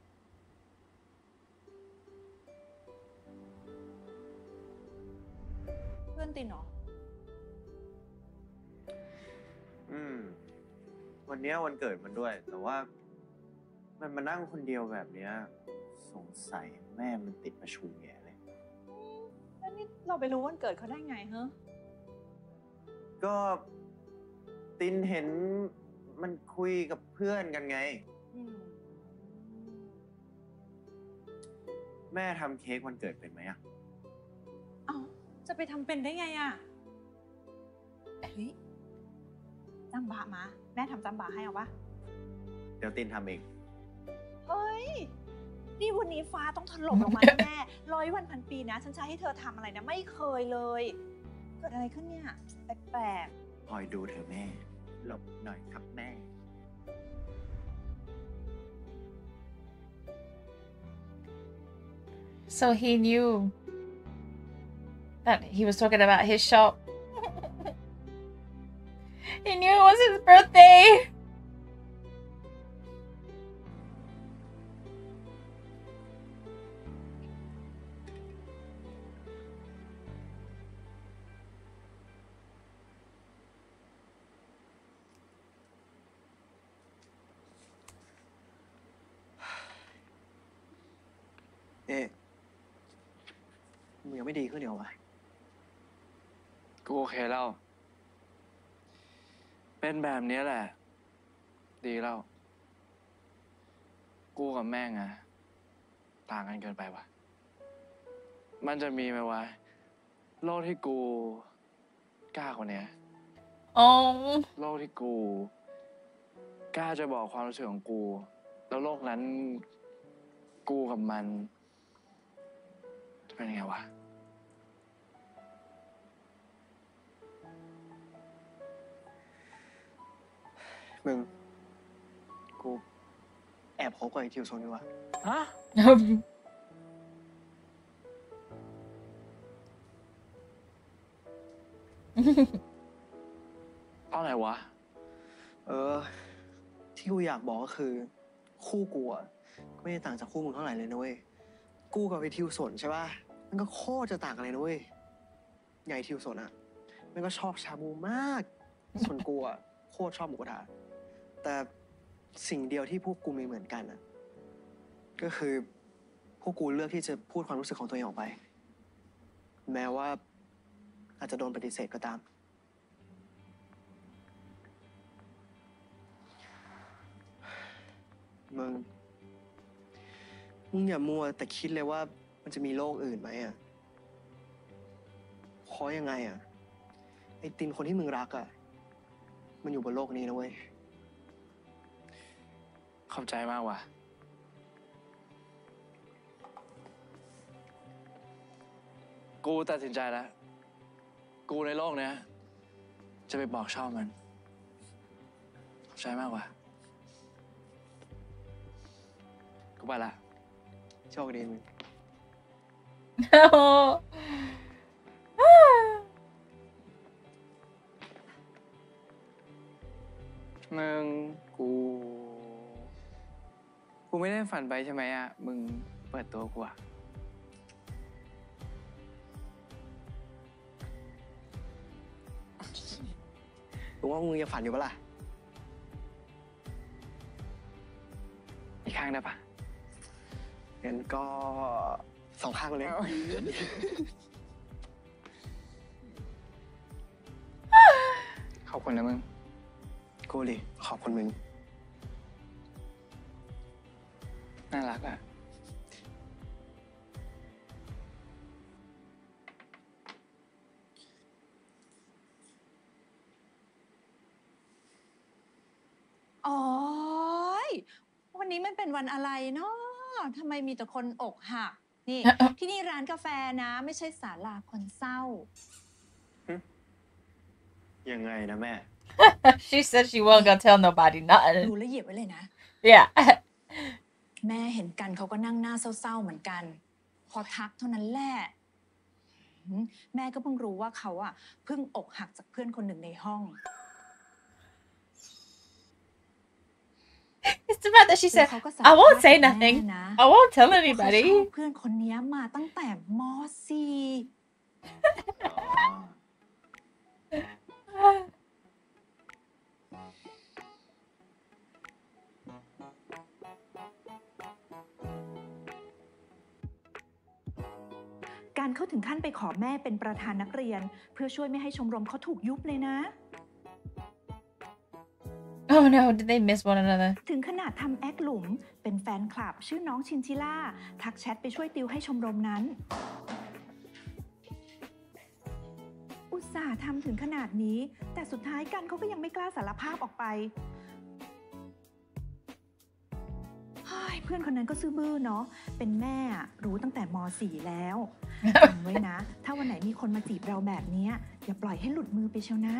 โอนตินเหรอวันนี้วันเกิดมันด้วยแต่ว่ามันมานั่งคนเดียวแบบเนี้ยสงสัยแม่มันติดประชุมแย่เลยแล้วนี่เราไปรู้วันเกิดเขาได้ไงฮะก็ตินเห็นมันคุยกับเพื่อนกันไงแม่ทำเค้กวันเกิดเป็นไหมอะเอ้าจะไปทำเป็นได้ไงอะเฮ้ยจัมบะมาแม่ทำจัมบะให้เอาปะเดี๋ยวตินทำเองเฮ้ยนี่วันนี้ฟ้าต้องถล่มลงมาแน่100 วันพันปีนะฉันจะให้เธอทำอะไรนะไม่เคยเลยเกิดอะไรขึ้นเนี่ยแปลกคอยดูเธอแม่หลบหน่อยครับแม่ So he knew that he was talking about his shop. He knew it was his birthday. Ê, มึงยังไม่ดีขึ้นเดี๋ยววะกูโอเคแล้วเป็นแบบนี้แหละดีแล้วกูกับแม่งอะต่างกันเกินไปวะมันจะมีไหมวะโลกที่กูกล้ากว่านี้โลกที่กูกล้าจะบอกความรู้สึกของกูแล้วโลกนั้นกูกับมันจะเป็นยังไงวะมึงกูแอบคบกับไอ้ทิวโซนดีกว่าฮะอะไรวะที่กูอยากบอกก็คือคู่กูอ่ะก็ไม่ได้ต่างจากคู่มึงเท่าไหร่เลยนะเว้ยกูกับไอ้ทิวโซนใช่ป่ะมันก็โคตรจะต่างกันเลยนะเว้ยไงทิวโซนอ่ะมันก็ชอบชาบูมากส่วนกูอ่ะโคตรชอบหมูกระทะแต่สิ่งเดียวที่พวกกูมีเหมือนกันอ่ะก็คือพวกกูเลือกที่จะพูดความรู้สึกของตัวเองออกไปแม้ว่าอาจจะโดนปฏิเสธก็ตามมึงอย่ามัวแต่คิดเลยว่ามันจะมีโลกอื่นไหมอ่ะเพราะยังไงอ่ะไอ้ตินคนที่มึงรักอ่ะมันอยู่บนโลกนี้นะเว้ยขอบใจมากว่ะกูตัดสินใจแล้วกูในโลกเนี้ยจะไปบอกชอบมันขอบใจมากว่ะกูไปละโชคดีมึงมึงกูไม่ได้ฝันไปใช่ไหมอ่ะมึงเปิดตัวกูอ่ะกูว่ามึงยังฝันอยู่ปะล่ะอีกข้างได้ปะงั้นก็2 ข้างเลยขอบคุณนะมึงกูดิขอบคุณมึงน่ารักอ่ะอ๋อวันนี้มันเป็นวันอะไรเนาะทำไมมีแต่คนอกหักนี่ที่นี่ร้านกาแฟนะไม่ใช่ศาลาคนเศร้ายังไงนะแม่ She said she wasn't gonna tell nobody nothing ดูแลเหยียบไว้เลยนะ Yeah แม่เห็นกันเขาก็นั่งหน้าเศร้าๆเหมือนกันพอทักเท่านั้นแหละแม่ก็เพิ่งรู้ว่าเขาอ่ะเพิ่งอกหักจากเพื่อนคนหนึ่งในห้อง It's the fact that she said I won't say nothing I won't tell anybody เพื่อนคนนี้มาตั้งแต่ม.4 กันเขาถึงขั้นไปขอแม่เป็นประธานนักเรียนเพื่อช่วยไม่ให้ชมรมเขาถูกยุบเลยนะ Oh no, did they miss one another? ถึงขนาดทำแอคหลุมเป็นแฟนคลับชื่อน้องชินชิล่าทักแชทไปช่วยติวให้ชมรมนั้นอุตส่าห์ทำถึงขนาดนี้แต่สุดท้ายกันเขาก็ยังไม่กล้าสารภาพออกไปเพื่อนคนนั้นก็ซื่อบื้อเนาะเป็นแม่รู้ตั้งแต่ม.4 แล้วจำไว้นะถ้าวันไหนมีคนมาจีบเราแบบนี้อย่าปล่อยให้หลุดมือไปเชียวนะ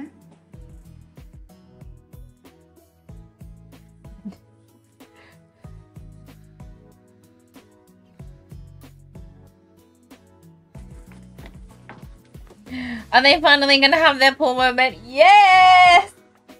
Are they finally gonna have their pool moment? Yes!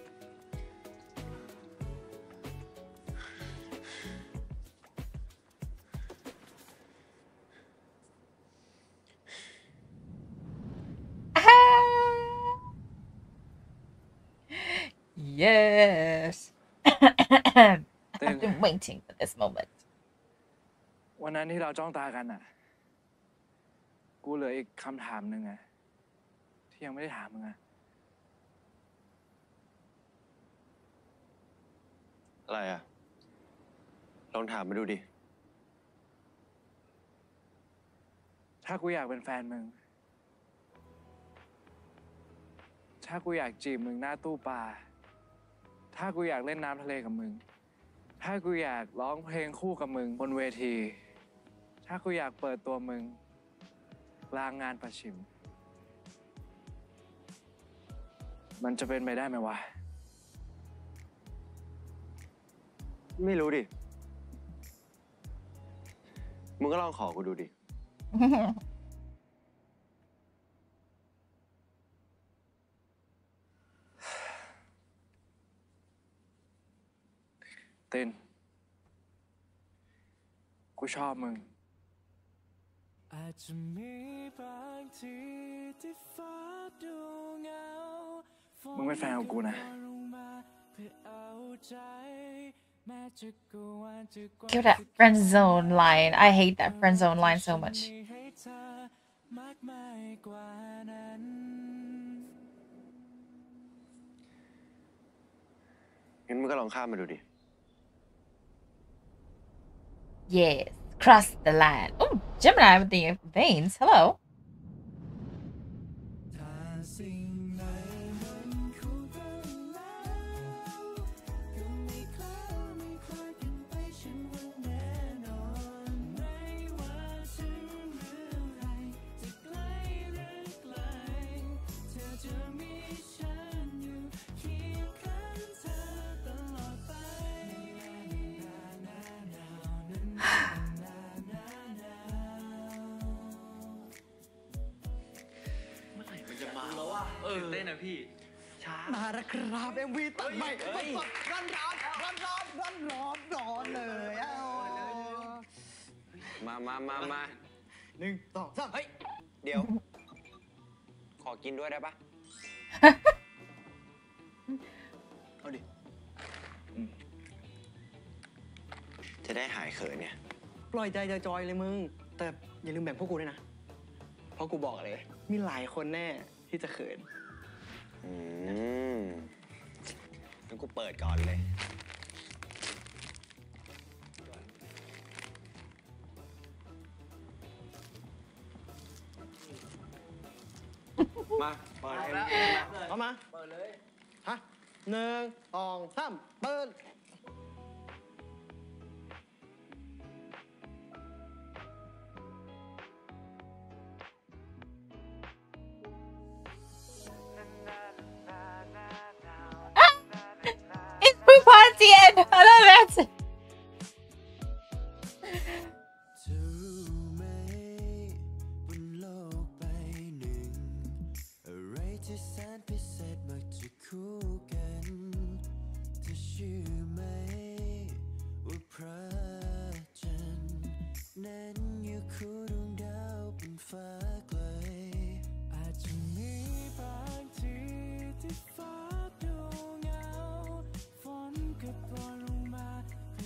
Yes! I've been waiting for this moment. วันนั้นที่เราจ้องตากันน่ะกูเหลืออีกคำถามหนึ่งอะที่ยังไม่ได้ถามมึงอะอะไรอะลองถามมาดูดิถ้ากูอยากเป็นแฟนมึงถ้ากูอยากจีบมึงหน้าตู้ปลาถ้ากูอยากเล่นน้ำทะเลกับมึงถ้ากูอยากร้องเพลงคู่กับมึงบนเวทีถ้ากูอยากเปิดตัวมึงกลางงานประชิมมันจะเป็นไปได้ไหมวะไม่รู้ดิมึงก็ลองขอกูดูดิเต้นกูชอบมึงอาจจะมีบางทีที่ฟ้าดูเงามึงเป็นแฟนของกูนะ Give that friend zone line. I hate that friend zone line so much. งั้นมึงก็ลองข้ามมาดูดิ Yes, cross the line. Oh, Gemini with the veins. Hello. ตื่นเต้นนะพี่ช้ามาแล้วครับ MV ตัดใหม่ร้อนเลยมา 1 2 3 เฮ้ยเดี๋ยวขอกินด้วยได้ปะเอาดิจะได้หายเขินเนี่ยปล่อยใจจอยเลยมึงแต่อย่าลืมแบ่งพวกกูด้วยนะเพราะกูบอกเลยมีหลายคนแน่ที่จะเขินงั้นกูเปิดก่อนเลยมาเปิดเอามาเปิดเลยฮะ1 2 3เปิด Party end. I love it. บนโลกใบหนึ่งอะไรที่แสนพิเศษมักจะคู่กันเธอเชื่อไหมว่าพระจันทร์นั้นอยู่คู่ดวงดาวบนฟ้าไกลอาจจะมีบางทีที่ฟ้าดูเงาฝนก็โปรยลงมา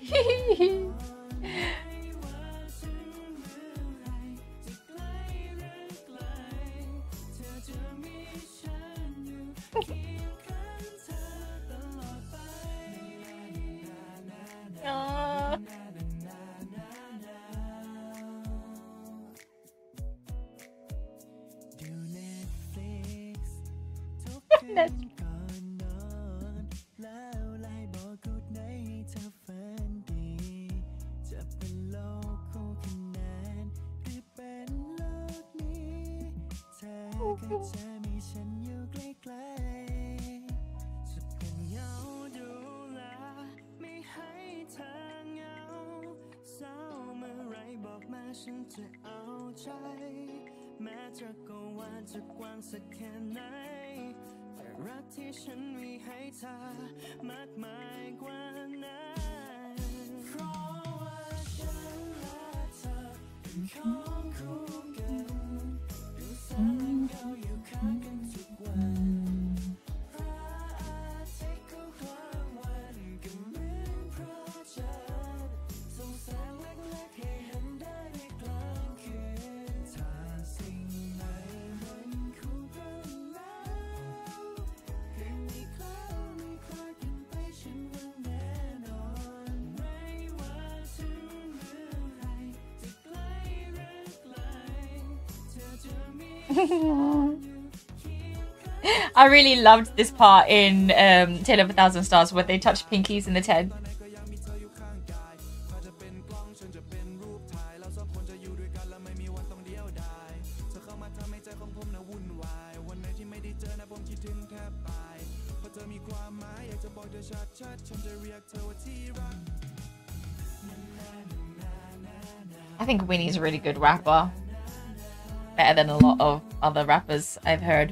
Aww. That's ฉันจะเอาใจแม้จักรวาลจะกว้างสักแค่ไหนแต่รักที่ฉันมีให้เธอมากมายกว่านั้นเพราะว่าฉันและเธอเป็นของคู่กันดูแสงเราอยู่ข้างกันทุกวันพระอาทิตย์ก็กลางวันก็เหมือนพระจันทร์ส่องแสงเล็กๆให้เห็นได้ในกลางคืนถ้าสิ่งไหนมันคู่กันแล้วให้มีคล้ายมีคล้ายกันไปฉันว่าแน่นอนไม่ว่าถึงเมื่อไรจะไกลหรือไกลเธอจะมี I really loved this part in Tale of a Thousand Stars where they touched pinkies in the tent. I think Winnie's a really good rapper. Better than a lot of other rappers I've heard.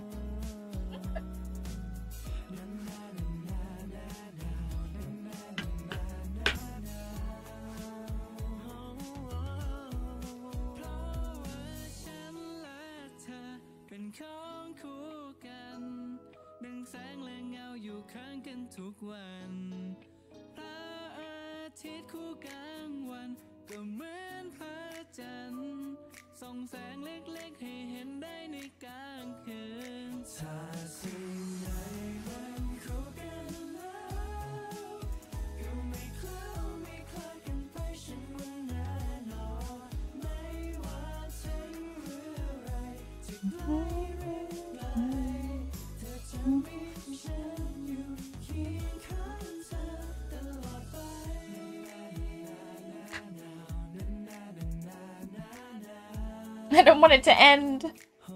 I don't want it to end.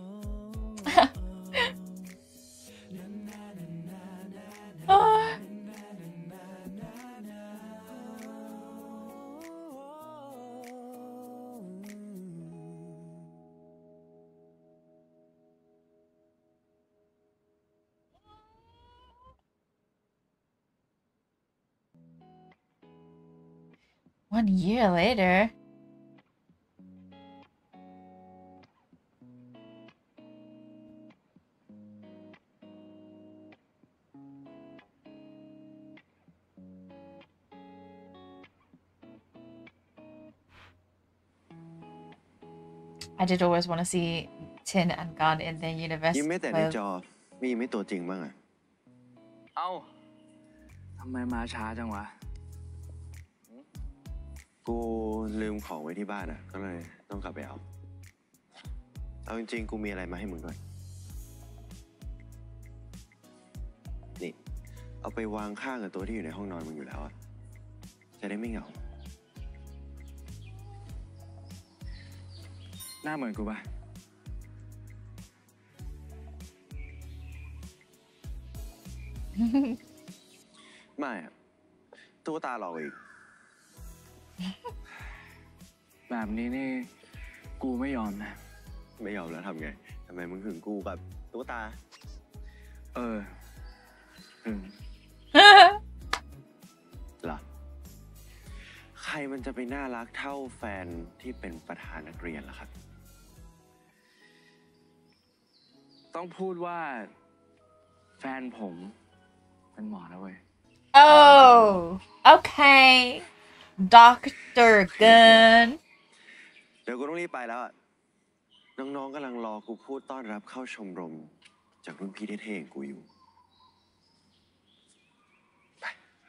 Oh. One year later. I did always want to see Tin and Gun in their universe. ยิ้มไม่แต่ในจอมียิ้มไม่ตัวจริงบ้างอะเอ้าทำไมมาช้าจังวะกูลืมของไว้ที่บ้านอะก็เลยต้องกลับไปเอาจริงๆกูมีอะไรมาให้มึงด้วยนี่เอาไปวางข้างกับตัวที่อยู่ในห้องนอนมึงอยู่แล้วอะจะได้ไม่เหงาหน้าเหมือนกูปะไม่อะตุ๊กตาหลอกอีกแบบนี้นี่กูไม่ยอมนะไม่ยอมแล้วทำไงทำไมมึงถึงกูกับตุ๊กตา ล่ะใครมันจะไปน่ารักเท่าแฟนที่เป็นประธานนักเรียนล่ะครับต้องพูดว่าแฟนผมเป็นหมอนะเว้ย Oh, okay. Dr. Gun เดี๋ยวกูต้องรีบไปแล้วอะน้องๆกำลังรอกูพูดต้อนรับเข้าชมรมจากรุ่นพี่เท่ๆอย่างกูอยู่ ไป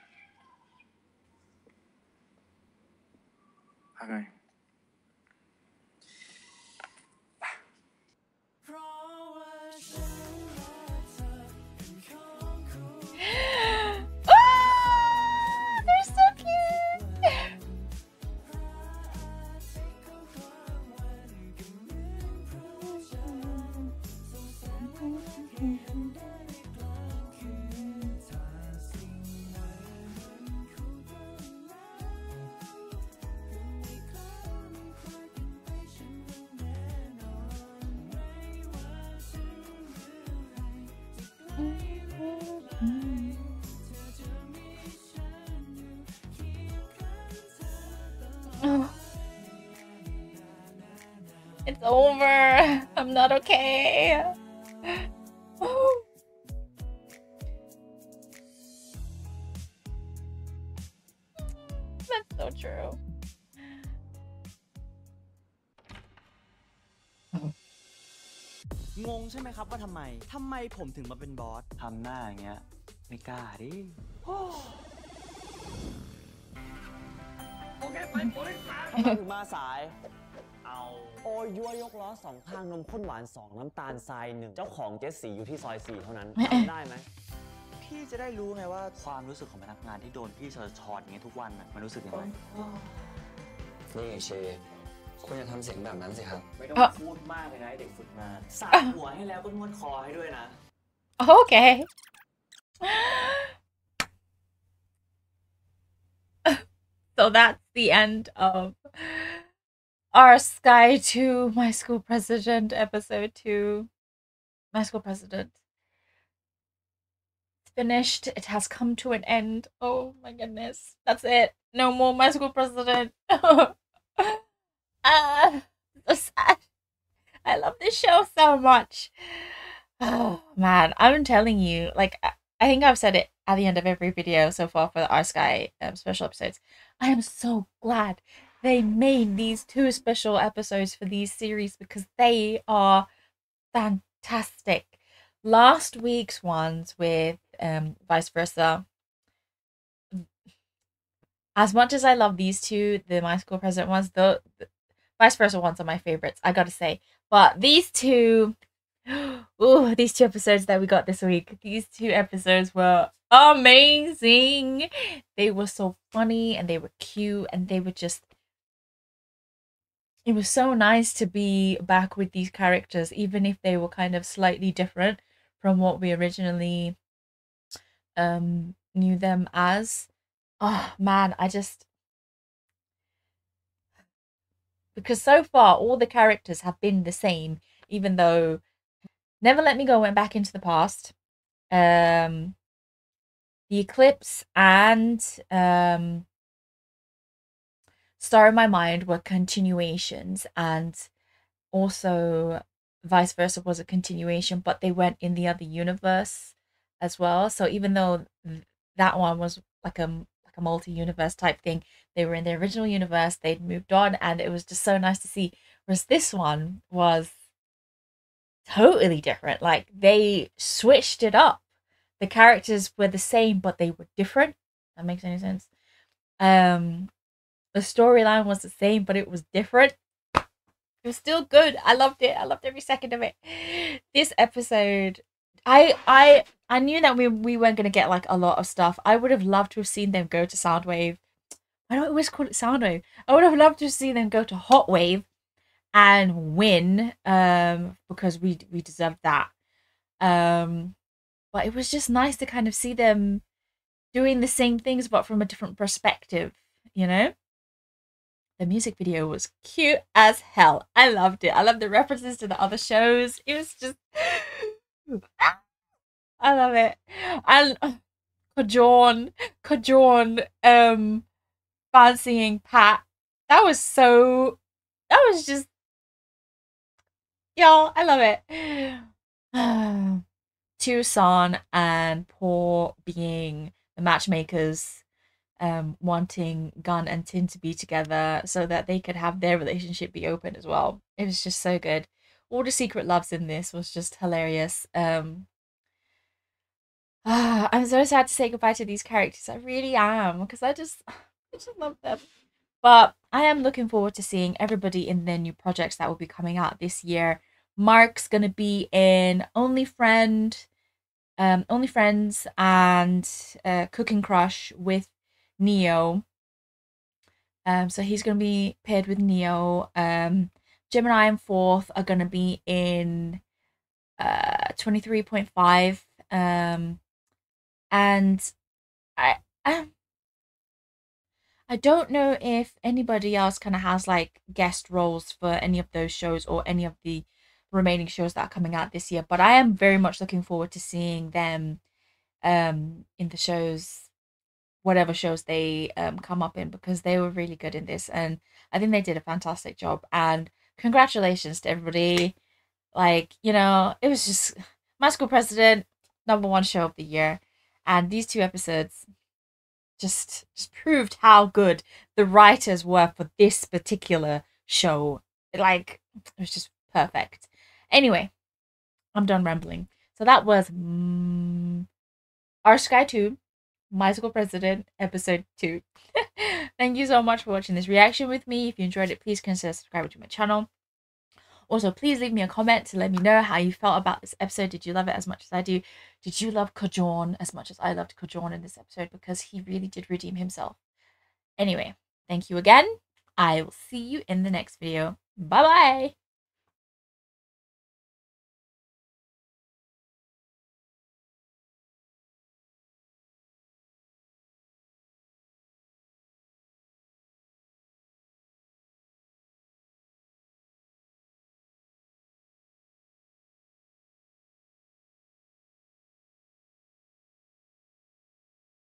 พักเลย Oh, they're so cute. Oh. It's over. I'm not okay. Oh. That's so true. งงใช่ไหมครับว่าทำไมผมถึงมาเป็นบอสทำหน้าอย่างเงี้ยไม่กล้าดิโอเคไปโอ้ยทำไมถึงมาสายโอยัวยกล้อ2ข้างนมข้นหวาน2น้ำตาลทราย1เจ้าของเจสซี่อยู่ที่ซอย4เท่านั้นทำได้ไหมพี่จะได้รู้ไงว่าความรู้สึกของพนักงานที่โดนพี่ชอดอย่างเงี้ยทุกวันน่ะมันรู้สึกยังไงนี่ไงเชคุณอย่าทำเสียงแบบนั้นสิครับไม่ต้องพูดมากเลยนะเด็กฝึกงานสาดหัวให้แล้วก็นวดคอให้ด้วยนะ Okay. So that's the end of our Sky to My School President episode 2. My School President. It's finished. It has come to an end. Oh my goodness. That's it. No more My School President. So sad. I love this show so much. Oh man, I'm telling you, like, I think I've said it at the end of every video so far for the Our Sky special episodes. I am so glad they made these 2 special episodes for these series because they are fantastic. Last week's ones with Vice Versa. As much as I love these 2, the My School President ones, the Vice Versa ones are my favorites, I gotta say. But these 2, oh, these 2 episodes that we got this week, these 2 episodes were amazing. They were so funny and they were cute and they were just, it was so nice to be back with these characters, even if they were kind of slightly different from what we originally knew them as. Oh man, because so far all the characters have been the same, even though Never Let Me Go went back into the past. The Eclipse and Star in My Mind were continuations, and also Vice Versa was a continuation, but they went in the other universe as well. So even though that one was like a multi-universe type thing, they were in the original universe, they'd moved on, and it was just so nice to see. Whereas this one was totally different. Like, they switched it up. The characters were the same, but they were different. That makes any sense. The storyline was the same, but it was different. It was still good. I loved it. I loved every second of it. This episode, I knew that we weren't going to get like a lot of stuff. I would have loved to have seen them go to Soundwave. I don't always call it Soundwave. I would have loved to see them go to Hot Wave and win, because we deserved that. But it was just nice to kind of see them doing the same things but from a different perspective, you know? The music video was cute as hell. I loved it. I loved the references to the other shows. It was just I love it. And Kajon fancying Pat. That was just, y'all, I love it. Tucson and Paul being the matchmakers. wanting Gun and Tin to be together so that they could have their relationship be open as well. It was just so good. All the secret loves in this was just hilarious. I'm so sad to say goodbye to these characters. I really am, because I just love them. But I am looking forward to seeing everybody in their new projects that will be coming out this year. Mark's gonna be in Only Friends and Cooking Crush with Neo. So he's gonna be paired with Neo. Gemini and Fourth are gonna be in 23.5. And I don't know if anybody else kind of has like guest roles for any of those shows or any of the remaining shows that are coming out this year, but I am very much looking forward to seeing them in the shows, whatever shows they come up in, because they were really good in this, and I think they did a fantastic job. And congratulations to everybody. Like, you know, it was just My School President, #1 show of the year, and these 2 episodes just proved how good the writers were for this particular show. Like, it was just perfect. Anyway, I'm done rambling. So that was Our Sky 2, My School President, episode 2. Thank you so much for watching this reaction with me. If you enjoyed it, please consider subscribing to my channel. Also, please leave me a comment to let me know how you felt about this episode. Did you love it as much as I do? Did you love Kojorn as much as I loved Kojorn in this episode? Because he really did redeem himself. Anyway, thank you again. I will see you in the next video. Bye-bye.